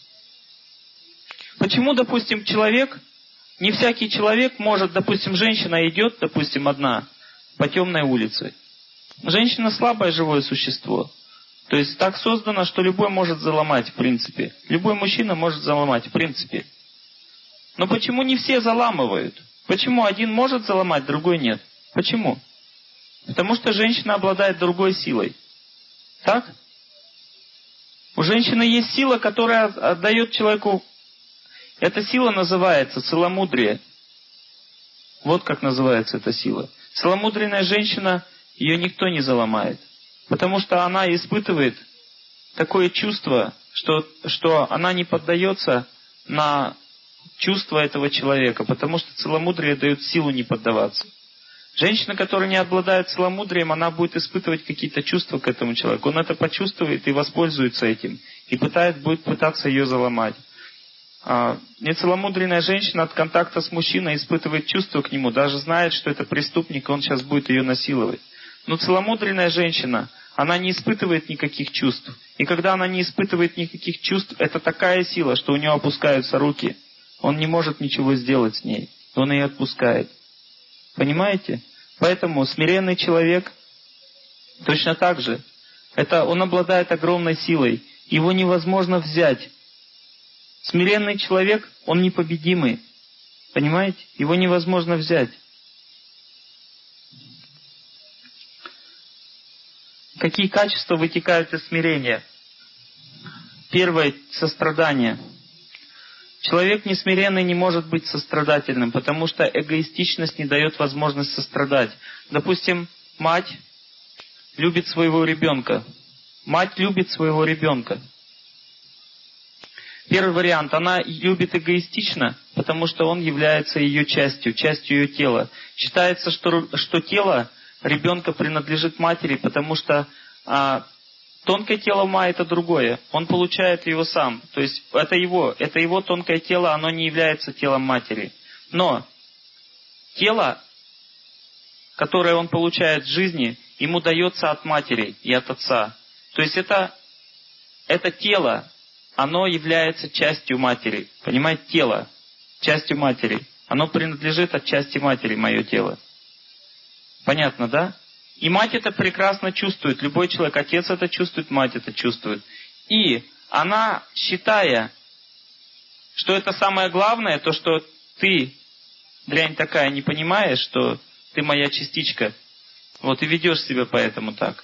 Почему, допустим, человек, не всякий человек может, допустим, женщина идет, допустим, одна по темной улице. Женщина слабое живое существо. То есть так создано, что любой может заломать, в принципе. Любой мужчина может заломать, в принципе. Но почему не все заламывают? Почему один может заломать, другой нет? Почему? Потому что женщина обладает другой силой. Так? У женщины есть сила, которая отдает человеку... Эта сила называется целомудрие. Вот как называется эта сила. Целомудренная женщина ее никто не заломает. Потому что она испытывает такое чувство, что, что она не поддается на чувства этого человека, потому что целомудрие дает силу не поддаваться. Женщина, которая не обладает целомудрием, она будет испытывать какие-то чувства к этому человеку. Он это почувствует и воспользуется этим, и пытает, будет пытаться ее заломать. А нецеломудренная женщина от контакта с мужчиной испытывает чувства к нему, даже знает, что это преступник, и он сейчас будет ее насиловать. Но целомудренная женщина, она не испытывает никаких чувств. И когда она не испытывает никаких чувств, это такая сила, что у нее опускаются руки. Он не может ничего сделать с ней. Он ее отпускает. Понимаете? Поэтому смиренный человек точно так же. Это он обладает огромной силой. Его невозможно взять. Смиренный человек, он непобедимый. Понимаете? Его невозможно взять. Какие качества вытекают из смирения? Первое – сострадание. Человек несмиренный не может быть сострадательным, потому что эгоистичность не дает возможность сострадать. Допустим, мать любит своего ребенка. Мать любит своего ребенка. Первый вариант. Она любит эгоистично, потому что он является ее частью, частью ее тела. Считается, что, что тело ребенка принадлежит матери, потому что а, тонкое тело ума это другое. Он получает его сам. То есть это его, это его тонкое тело, оно не является телом матери. Но тело, которое он получает в жизни, ему дается от матери и от отца. То есть это, это тело, оно является частью матери. Понимаете, тело, частью матери. Оно принадлежит от части матери, мое тело. Понятно, да? И мать это прекрасно чувствует. Любой человек, отец это чувствует, мать это чувствует. И она, считая, что это самое главное, то, что ты, дрянь такая, не понимаешь, что ты моя частичка, вот и ведешь себя поэтому так.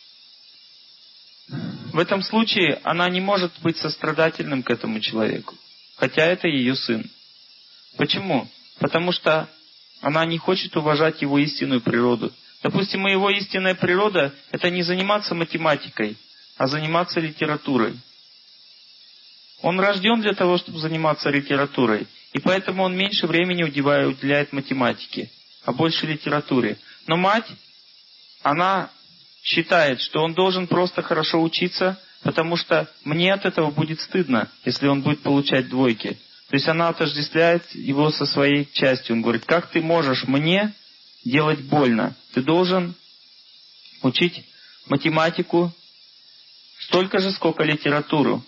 В этом случае она не может быть сострадательным к этому человеку, хотя это ее сын. Почему? Потому что она не хочет уважать его истинную природу. Допустим, его истинная природа – это не заниматься математикой, а заниматься литературой. Он рожден для того, чтобы заниматься литературой. И поэтому он меньше времени уделяет математике, а больше литературе. Но мать, она считает, что он должен просто хорошо учиться, потому что мне от этого будет стыдно, если он будет получать двойки. То есть она отождествляет его со своей частью. Он говорит, как ты можешь мне делать больно? Ты должен учить математику столько же, сколько литературу.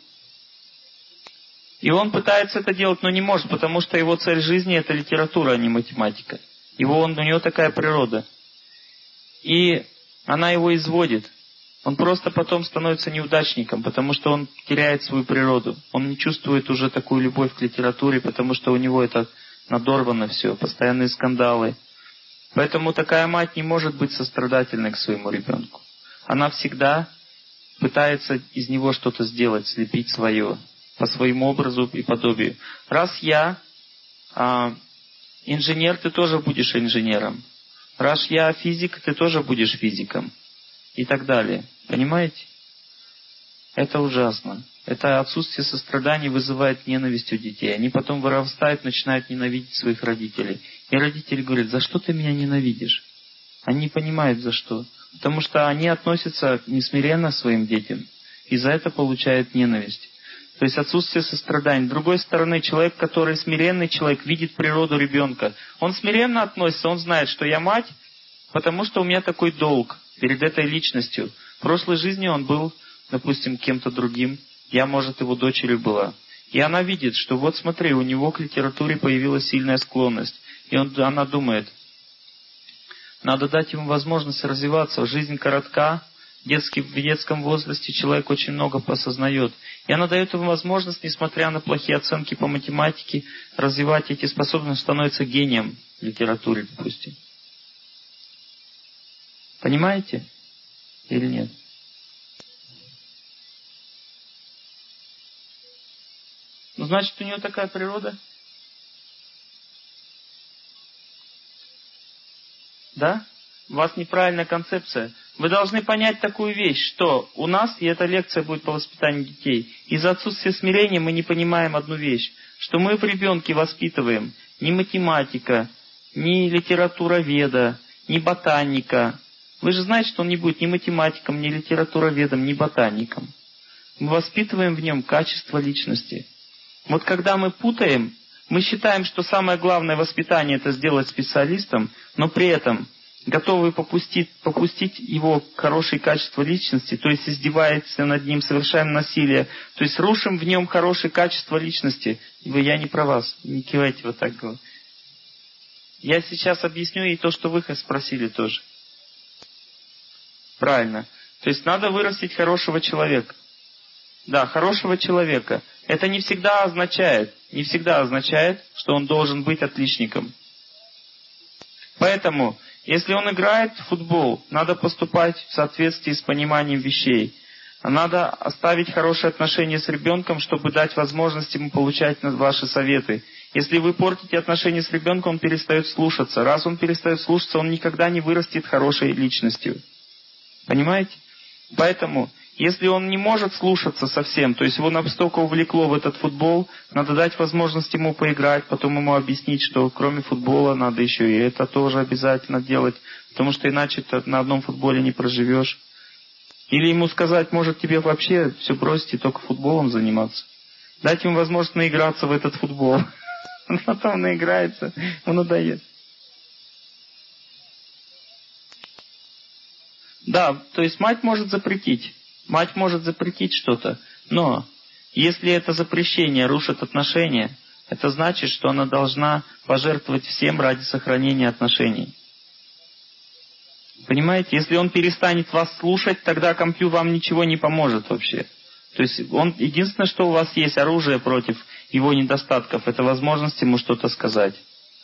И он пытается это делать, но не может, потому что его цель жизни это литература, а не математика. Его, он, у него такая природа. И она его изводит. Он просто потом становится неудачником, потому что он теряет свою природу. Он не чувствует уже такую любовь к литературе, потому что у него это надорвано все, постоянные скандалы. Поэтому такая мать не может быть сострадательной к своему ребенку. Она всегда пытается из него что-то сделать, слепить свое, по своему образу и подобию. Раз я а, инженер, ты тоже будешь инженером. Раз я физик, ты тоже будешь физиком. И так далее. Понимаете? Это ужасно. Это отсутствие сострадания вызывает ненависть у детей. Они потом вырастают, начинают ненавидеть своих родителей. И родители говорят, за что ты меня ненавидишь? Они не понимают за что. Потому что они относятся несмиренно к своим детям. И за это получают ненависть. То есть отсутствие сострадания. С другой стороны, человек, который смиренный человек, видит природу ребенка. Он смиренно относится, он знает, что я мать, потому что у меня такой долг перед этой личностью. В прошлой жизни он был, допустим, кем-то другим. Я, может, его дочерью была. И она видит, что вот смотри, у него к литературе появилась сильная склонность. И он, она думает, надо дать ему возможность развиваться. Жизнь коротка. Детский, в детском возрасте человек очень много осознает. И она дает ему возможность, несмотря на плохие оценки по математике, развивать эти способности, становится гением в литературе, допустим. Понимаете? Или нет? Ну, значит, у нее такая природа? Да? У вас неправильная концепция. Вы должны понять такую вещь, что у нас, и эта лекция будет по воспитанию детей, из-за отсутствия смирения мы не понимаем одну вещь, что мы в ребенке воспитываем ни математика, ни литературоведа, ни ботаника. Вы же знаете, что он не будет ни математиком, ни литературоведом, ни ботаником. Мы воспитываем в нем качество личности. Вот когда мы путаем, мы считаем, что самое главное воспитание это сделать специалистом, но при этом готовы попустить, попустить его хорошие качества личности, то есть издеваемся над ним, совершаем насилие, то есть рушим в нем хорошие качества личности. Вы, я не про вас, не кивайте вот так. Я сейчас объясню и то, что вы спросили тоже. Правильно. То есть надо вырастить хорошего человека. Да, хорошего человека. Это не всегда означает, не всегда означает, что он должен быть отличником. Поэтому, если он играет в футбол, надо поступать в соответствии с пониманием вещей. Надо оставить хорошие отношения с ребенком, чтобы дать возможность ему получать ваши советы. Если вы портите отношения с ребенком, он перестает слушаться. Раз он перестает слушаться, он никогда не вырастет хорошей личностью. Понимаете? Поэтому, если он не может слушаться совсем, то есть его настолько увлекло в этот футбол, надо дать возможность ему поиграть, потом ему объяснить, что кроме футбола надо еще и это тоже обязательно делать, потому что иначе ты на одном футболе не проживешь. Или ему сказать, может тебе вообще все бросить и только футболом заниматься. Дать ему возможность наиграться в этот футбол. Он потом наиграется, ему надоест. Да, то есть мать может запретить. Мать может запретить что-то. Но если это запрещение рушит отношения, это значит, что она должна пожертвовать всем ради сохранения отношений. Понимаете? Если он перестанет вас слушать, тогда компью вам ничего не поможет вообще. То есть он, единственное, что у вас есть оружие против его недостатков, это возможность ему что-то сказать.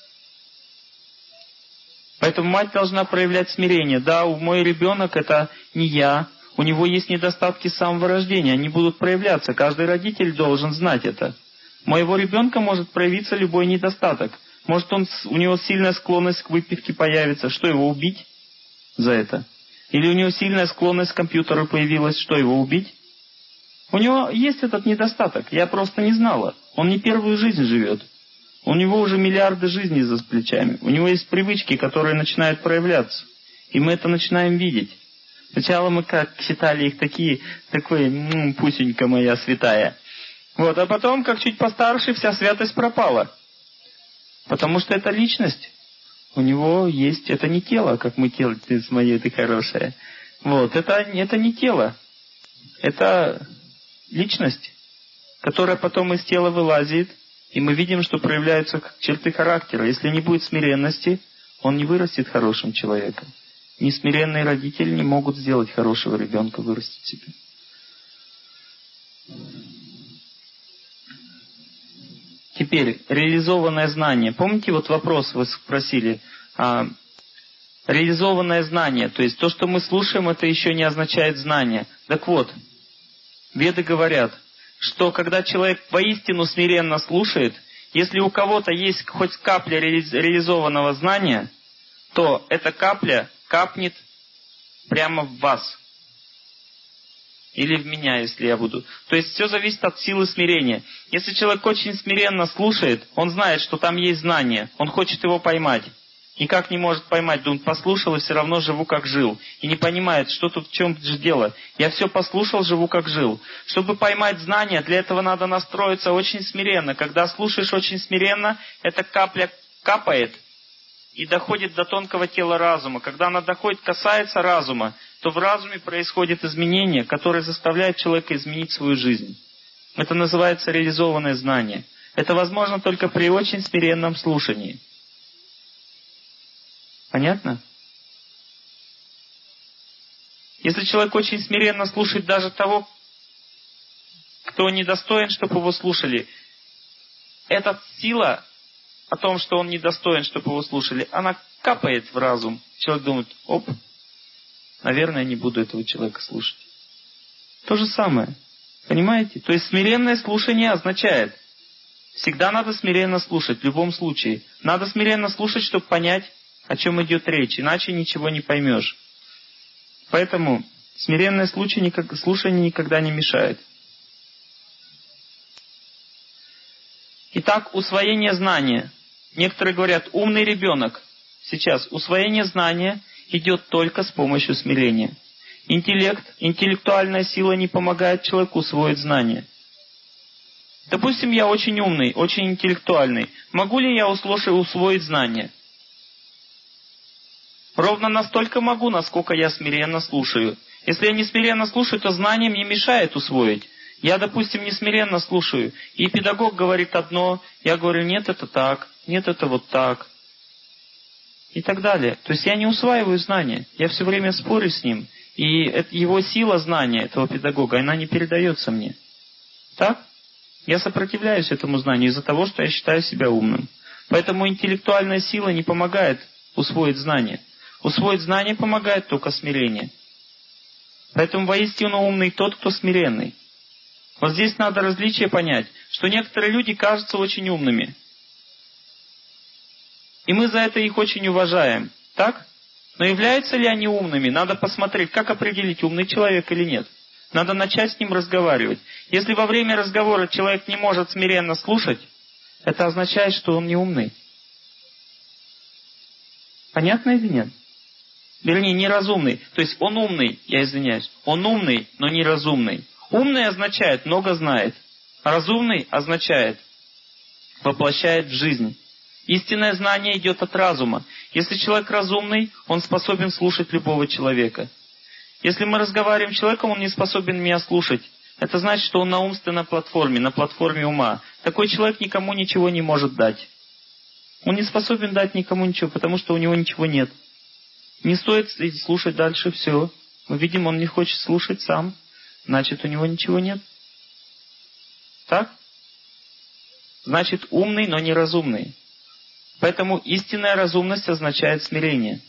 Поэтому мать должна проявлять смирение. Да, мой ребенок это не я. У него есть недостатки с самого рождения. Они будут проявляться. Каждый родитель должен знать это. У моего ребенка может проявиться любой недостаток. Может он, у него сильная склонность к выпивке появится. Что, его убить за это? Или у него сильная склонность к компьютеру появилась. Что, его убить? У него есть этот недостаток. Я просто не знала. Он не первую жизнь живет. У него уже миллиарды жизней за плечами. У него есть привычки, которые начинают проявляться. И мы это начинаем видеть. Сначала мы как считали их такие, такой, м-м, пусенька моя святая. Вот, а потом, как чуть постарше, вся святость пропала. Потому что это личность. У него есть, это не тело, как мы тело, ты с моей, ты хорошая. Вот, это, это не тело. Это личность, которая потом из тела вылазит. И мы видим, что проявляются черты характера. Если не будет смиренности, он не вырастет хорошим человеком. Несмиренные родители не могут сделать хорошего ребенка, вырастить себе. Теперь, реализованное знание. Помните, вот вопрос вы спросили. А, реализованное знание, то есть то, что мы слушаем, это еще не означает знание. Так вот, веды говорят, что когда человек воистину смиренно слушает, если у кого-то есть хоть капля реализованного знания, то эта капля капнет прямо в вас. Или в меня, если я буду. То есть все зависит от силы смирения. Если человек очень смиренно слушает, он знает, что там есть знание, он хочет его поймать. Никак не может поймать, думает, послушал и все равно живу как жил. И не понимает, что тут в чем же дело. Я все послушал, живу как жил. Чтобы поймать знания, для этого надо настроиться очень смиренно. Когда слушаешь очень смиренно, эта капля капает и доходит до тонкого тела разума. Когда она доходит, касается разума, то в разуме происходит изменение, которое заставляет человека изменить свою жизнь. Это называется реализованное знание. Это возможно только при очень смиренном слушании. Понятно? Если человек очень смиренно слушает даже того, кто недостоин, чтобы его слушали, эта сила о том, что он недостоин, чтобы его слушали, она капает в разум. Человек думает, оп, наверное, не буду этого человека слушать. То же самое. Понимаете? То есть смиренное слушание означает, всегда надо смиренно слушать, в любом случае. Надо смиренно слушать, чтобы понять, о чем идет речь, иначе ничего не поймешь. Поэтому смиренное слушание никогда не мешает. Итак, усвоение знания. Некоторые говорят, умный ребенок. Сейчас усвоение знания идет только с помощью смирения. Интеллект, интеллектуальная сила не помогает человеку усвоить знания. Допустим, я очень умный, очень интеллектуальный. Могу ли я усвоить знания? Ровно настолько могу, насколько я смиренно слушаю. Если я не смиренно слушаю, то знание мне мешает усвоить. Я, допустим, не смиренно слушаю, и педагог говорит одно, я говорю, нет, это так, нет, это вот так. И так далее. То есть я не усваиваю знания, я все время спорю с ним. И это, его сила знания, этого педагога, она не передается мне. Так? Я сопротивляюсь этому знанию из-за того, что я считаю себя умным. Поэтому интеллектуальная сила не помогает усвоить знания. Усвоить знания помогает только смирение. Поэтому воистину умный тот, кто смиренный. Вот здесь надо различие понять, что некоторые люди кажутся очень умными. И мы за это их очень уважаем. Так? Но являются ли они умными? Надо посмотреть, как определить, умный человек или нет. Надо начать с ним разговаривать. Если во время разговора человек не может смиренно слушать, это означает, что он не умный. Понятно или нет? Вернее, неразумный. То есть он умный, я извиняюсь. Он умный, но неразумный. Умный означает много знает. Разумный означает воплощает в жизнь. Истинное знание идет от разума. Если человек разумный, он способен слушать любого человека. Если мы разговариваем с человеком, он не способен меня слушать. Это значит, что он на умственной платформе, на платформе ума. Такой человек никому ничего не может дать. Он не способен дать никому ничего, потому что у него ничего нет. Не стоит слушать дальше, все. Мы видим, он не хочет слушать сам. Значит, у него ничего нет. Так? Значит, умный, но неразумный. Поэтому истинная разумность означает смирение.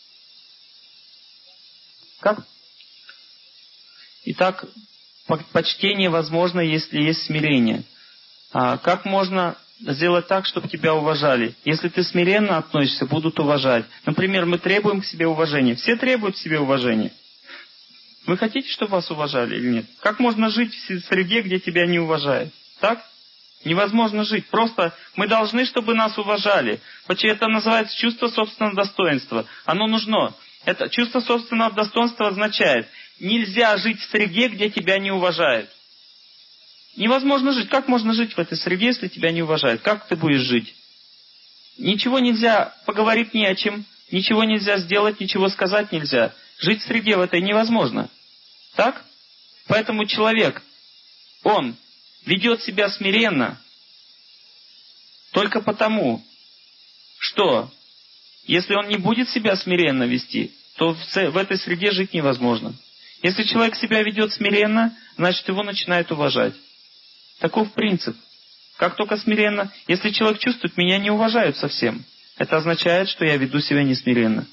Как? Итак, почтение возможно, если есть смирение. А как можно сделать так, чтобы тебя уважали? Если ты смиренно относишься, будут уважать. Например, мы требуем к себе уважения. Все требуют к себе уважения. Вы хотите, чтобы вас уважали или нет? Как можно жить в среде, где тебя не уважают? Так? Невозможно жить. Просто мы должны, чтобы нас уважали. Почему это называется чувство собственного достоинства? Оно нужно. Это чувство собственного достоинства означает, нельзя жить в среде, где тебя не уважают. Невозможно жить. Как можно жить в этой среде, если тебя не уважают? Как ты будешь жить? Ничего нельзя, поговорить не о чем, ничего нельзя сделать, ничего сказать нельзя. Жить в среде в этой невозможно. Так? Поэтому человек, он ведет себя смиренно только потому, что если он не будет себя смиренно вести, то в, в этой среде жить невозможно. Если человек себя ведет смиренно, значит его начинают уважать. Таков принцип. Как только смиренно, если человек чувствует, меня не уважают совсем, это означает, что я веду себя несмиренно.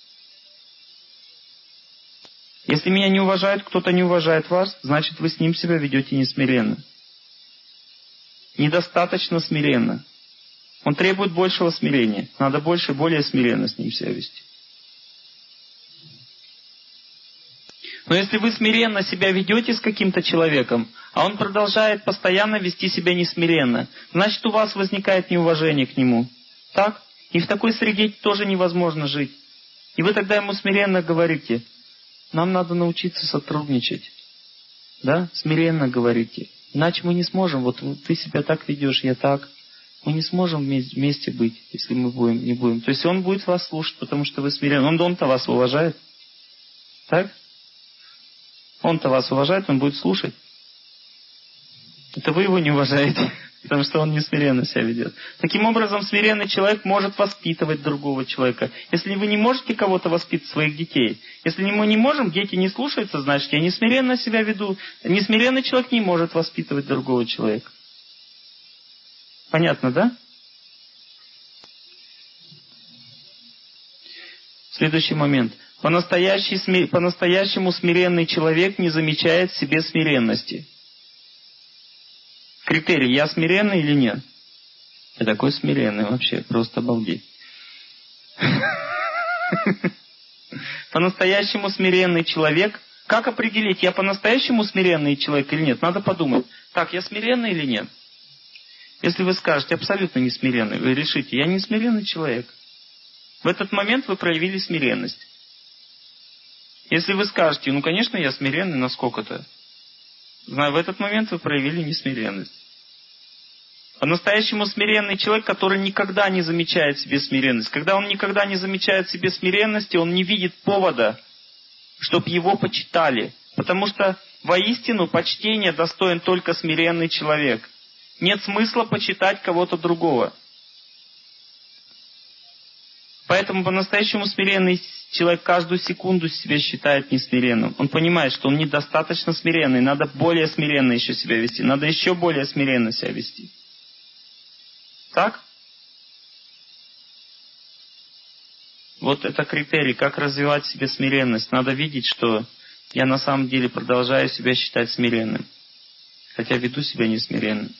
Если меня не уважают, кто-то не уважает вас, значит вы с ним себя ведете несмиренно. Недостаточно смиренно. Он требует большего смирения. Надо больше, более смиренно с ним себя вести. Но если вы смиренно себя ведете с каким-то человеком, а он продолжает постоянно вести себя несмиренно, значит у вас возникает неуважение к нему. Так? И в такой среде тоже невозможно жить. И вы тогда ему смиренно говорите, нам надо научиться сотрудничать. Да? Смиренно говорите. Иначе мы не сможем. Вот ты себя так ведешь, я так. Мы не сможем вместе быть, если мы будем, не будем. То есть он будет вас слушать, потому что вы смиренны. Он, он-то вас уважает. Так? Он-то вас уважает, он будет слушать. Это вы его не уважаете, потому что он не смиренно себя ведет. Таким образом, смиренный человек может воспитывать другого человека. Если вы не можете кого-то воспитывать, своих детей, если мы не можем, дети не слушаются, значит, я не смиренно себя веду. Несмиренный человек не может воспитывать другого человека. Понятно, да? Следующий момент. По-настоящему смиренный человек не замечает в себе смиренности. Критерий, я смиренный или нет? Я такой смиренный вообще, просто обалдеть. По-настоящему смиренный человек. Как определить, я по-настоящему смиренный человек или нет? Надо подумать. Так, я смиренный или нет? Если вы скажете, абсолютно не смиренный, вы решите, я не смиренный человек. В этот момент вы проявили смиренность. Если вы скажете, ну, конечно, я смиренный, насколько-то. В этот момент вы проявили несмиренность. По-настоящему смиренный человек, который никогда не замечает в себе смиренность. Когда он никогда не замечает в себе смиренности, он не видит повода, чтобы его почитали. Потому что воистину почтение достоин только смиренный человек. Нет смысла почитать кого-то другого. Поэтому по-настоящему смиренный человек каждую секунду себя считает несмиренным. Он понимает, что он недостаточно смиренный, надо более смиренно еще себя вести, надо еще более смиренно себя вести. Так? Вот это критерий, как развивать в себе смиренность. Надо видеть, что я на самом деле продолжаю себя считать смиренным, хотя веду себя несмиренным.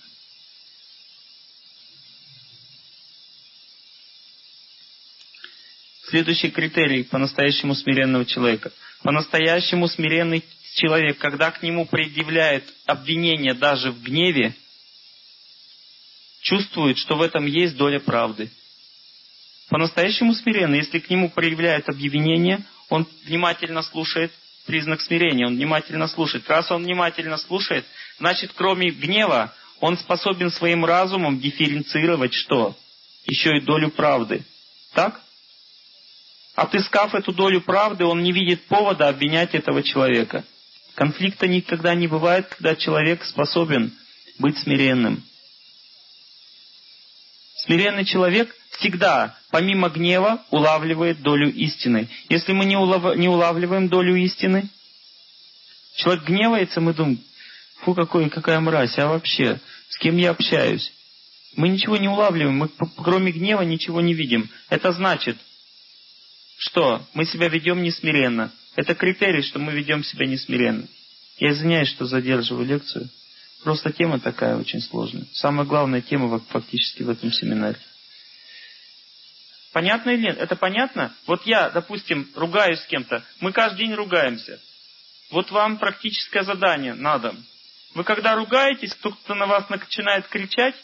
Следующий критерий по-настоящему смиренного человека. По-настоящему смиренный человек, когда к нему предъявляют обвинения даже в гневе, чувствует, что в этом есть доля правды. По-настоящему смиренный, если к нему проявляют обвинения, он внимательно слушает, признак смирения, он внимательно слушает. Раз он внимательно слушает, значит, кроме гнева, он способен своим разумом дифференцировать что? Еще и долю правды. Так? Отыскав эту долю правды, он не видит повода обвинять этого человека. Конфликта никогда не бывает, когда человек способен быть смиренным. Смиренный человек всегда, помимо гнева, улавливает долю истины. Если мы не, улав... не улавливаем долю истины, человек гневается, мы думаем, фу, какой, какая мразь, а вообще, с кем я общаюсь? Мы ничего не улавливаем, мы кроме гнева ничего не видим. Это значит, что мы себя ведем несмиренно. Это критерий, что мы ведем себя несмиренно. Я извиняюсь, что задерживаю лекцию. Просто тема такая очень сложная. Самая главная тема фактически в этом семинаре. Понятно или нет? Это понятно? Вот я, допустим, ругаюсь с кем-то. Мы каждый день ругаемся. Вот вам практическое задание на дом. Вы когда ругаетесь, кто-то на вас начинает кричать,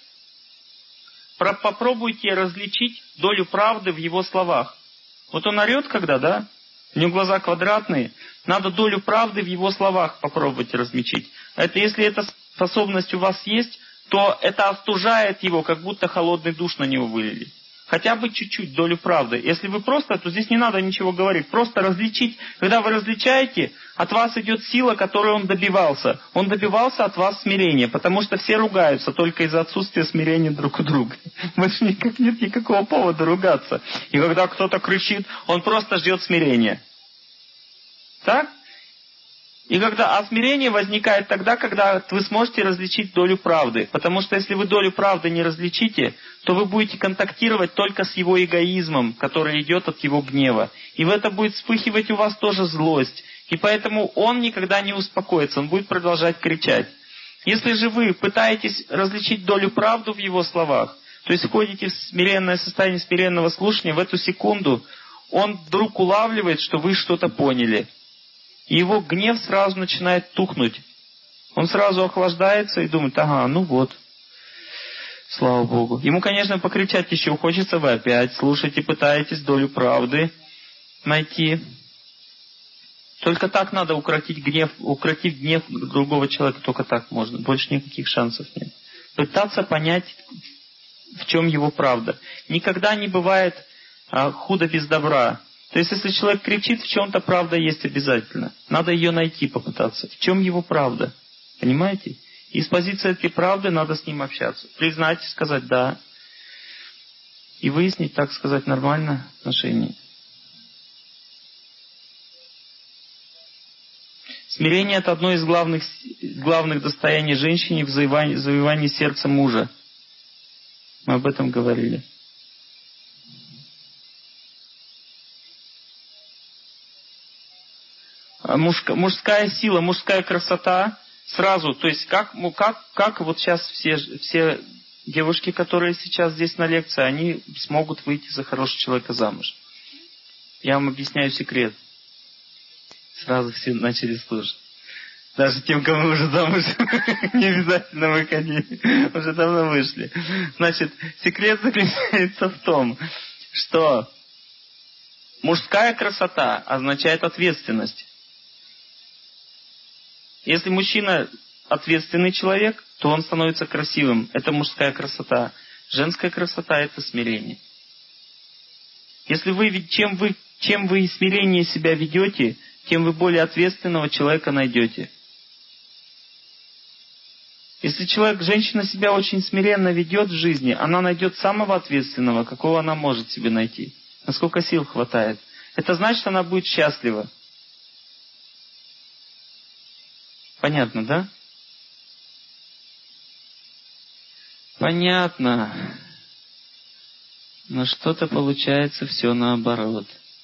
попробуйте различить долю правды в его словах. Вот он орет когда, да? У него глаза квадратные. Надо долю правды в его словах попробовать различить. Это если эта способность у вас есть, то это остужает его, как будто холодный душ на него вылили. Хотя бы чуть-чуть долю правды. Если вы просто, то здесь не надо ничего говорить. Просто различить. Когда вы различаете, от вас идет сила, которой он добивался. Он добивался от вас смирения. Потому что все ругаются только из-за отсутствия смирения друг у друга. Больше никак нет никакого повода ругаться. И когда кто-то кричит, он просто ждет смирения. Так? И когда а смирение возникает тогда, когда вы сможете различить долю правды. Потому что если вы долю правды не различите, то вы будете контактировать только с его эгоизмом, который идет от его гнева. И в это будет вспыхивать у вас тоже злость. И поэтому он никогда не успокоится, он будет продолжать кричать. Если же вы пытаетесь различить долю правды в его словах, то есть входите в смиренное состояние смиренного слушания, в эту секунду он вдруг улавливает, что вы что-то поняли. И его гнев сразу начинает тухнуть. Он сразу охлаждается и думает, ага, ну вот, слава Богу. Ему, конечно, покричать еще хочется, вы опять слушаете, пытаетесь долю правды найти. Только так надо укротить гнев, укротить гнев другого человека, только так можно. Больше никаких шансов нет. Пытаться понять, в чем его правда. Никогда не бывает а, худо без добра. То есть, если человек кричит, в чем-то правда есть обязательно. Надо ее найти, попытаться. В чем его правда? Понимаете? И с позиции этой правды надо с ним общаться. Признать, сказать «да». И выяснить, так сказать, нормальное отношение. Смирение – это одно из главных, главных достояний женщины в завоевании, завоевании сердца мужа. Мы об этом говорили. Мужская, мужская сила, мужская красота сразу, то есть как, как, как вот сейчас все, все девушки, которые сейчас здесь на лекции, они смогут выйти за хорошего человека замуж. Я вам объясняю секрет. Сразу все начали слушать. Даже тем, кому уже замуж, не обязательно выходить. Уже давно вышли. Значит, секрет заключается в том, что мужская красота означает ответственность. Если мужчина ответственный человек, то он становится красивым. Это мужская красота. Женская красота – это смирение. Если вы, чем вы, чем вы смирение себя ведете, тем вы более ответственного человека найдете. Если человек, женщина себя очень смиренно ведет в жизни, она найдет самого ответственного, какого она может себе найти. Насколько сил хватает. Это значит, она будет счастлива. Понятно, да? Понятно. Но что-то получается все наоборот.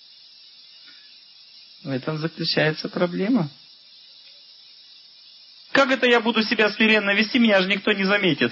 В этом заключается проблема. Как это я буду себя смиренно вести, меня же никто не заметит?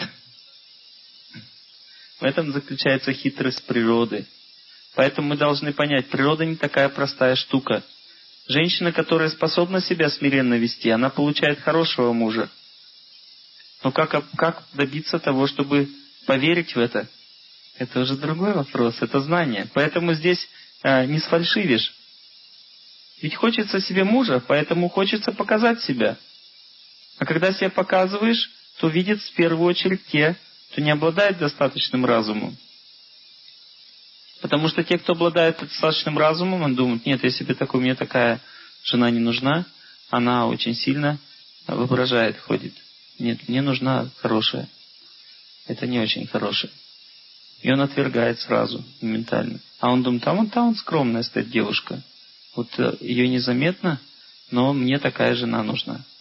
В этом заключается хитрость природы. Поэтому мы должны понять, природа не такая простая штука. Женщина, которая способна себя смиренно вести, она получает хорошего мужа. Но как, как добиться того, чтобы поверить в это? Это уже другой вопрос, это знание. Поэтому здесь э, не сфальшивишь. Ведь хочется себе мужа, поэтому хочется показать себя. А когда себя показываешь, то видят в первую очередь те, кто не обладает достаточным разумом. Потому что те, кто обладает достаточным разумом, он думает, нет, если бы такой, мне такая жена не нужна, она очень сильно воображает, ходит. Нет, мне нужна хорошая. Это не очень хорошая. И он отвергает сразу, моментально. А он думает, а вон там скромная стоит девушка. Вот ее незаметно, но мне такая жена нужна.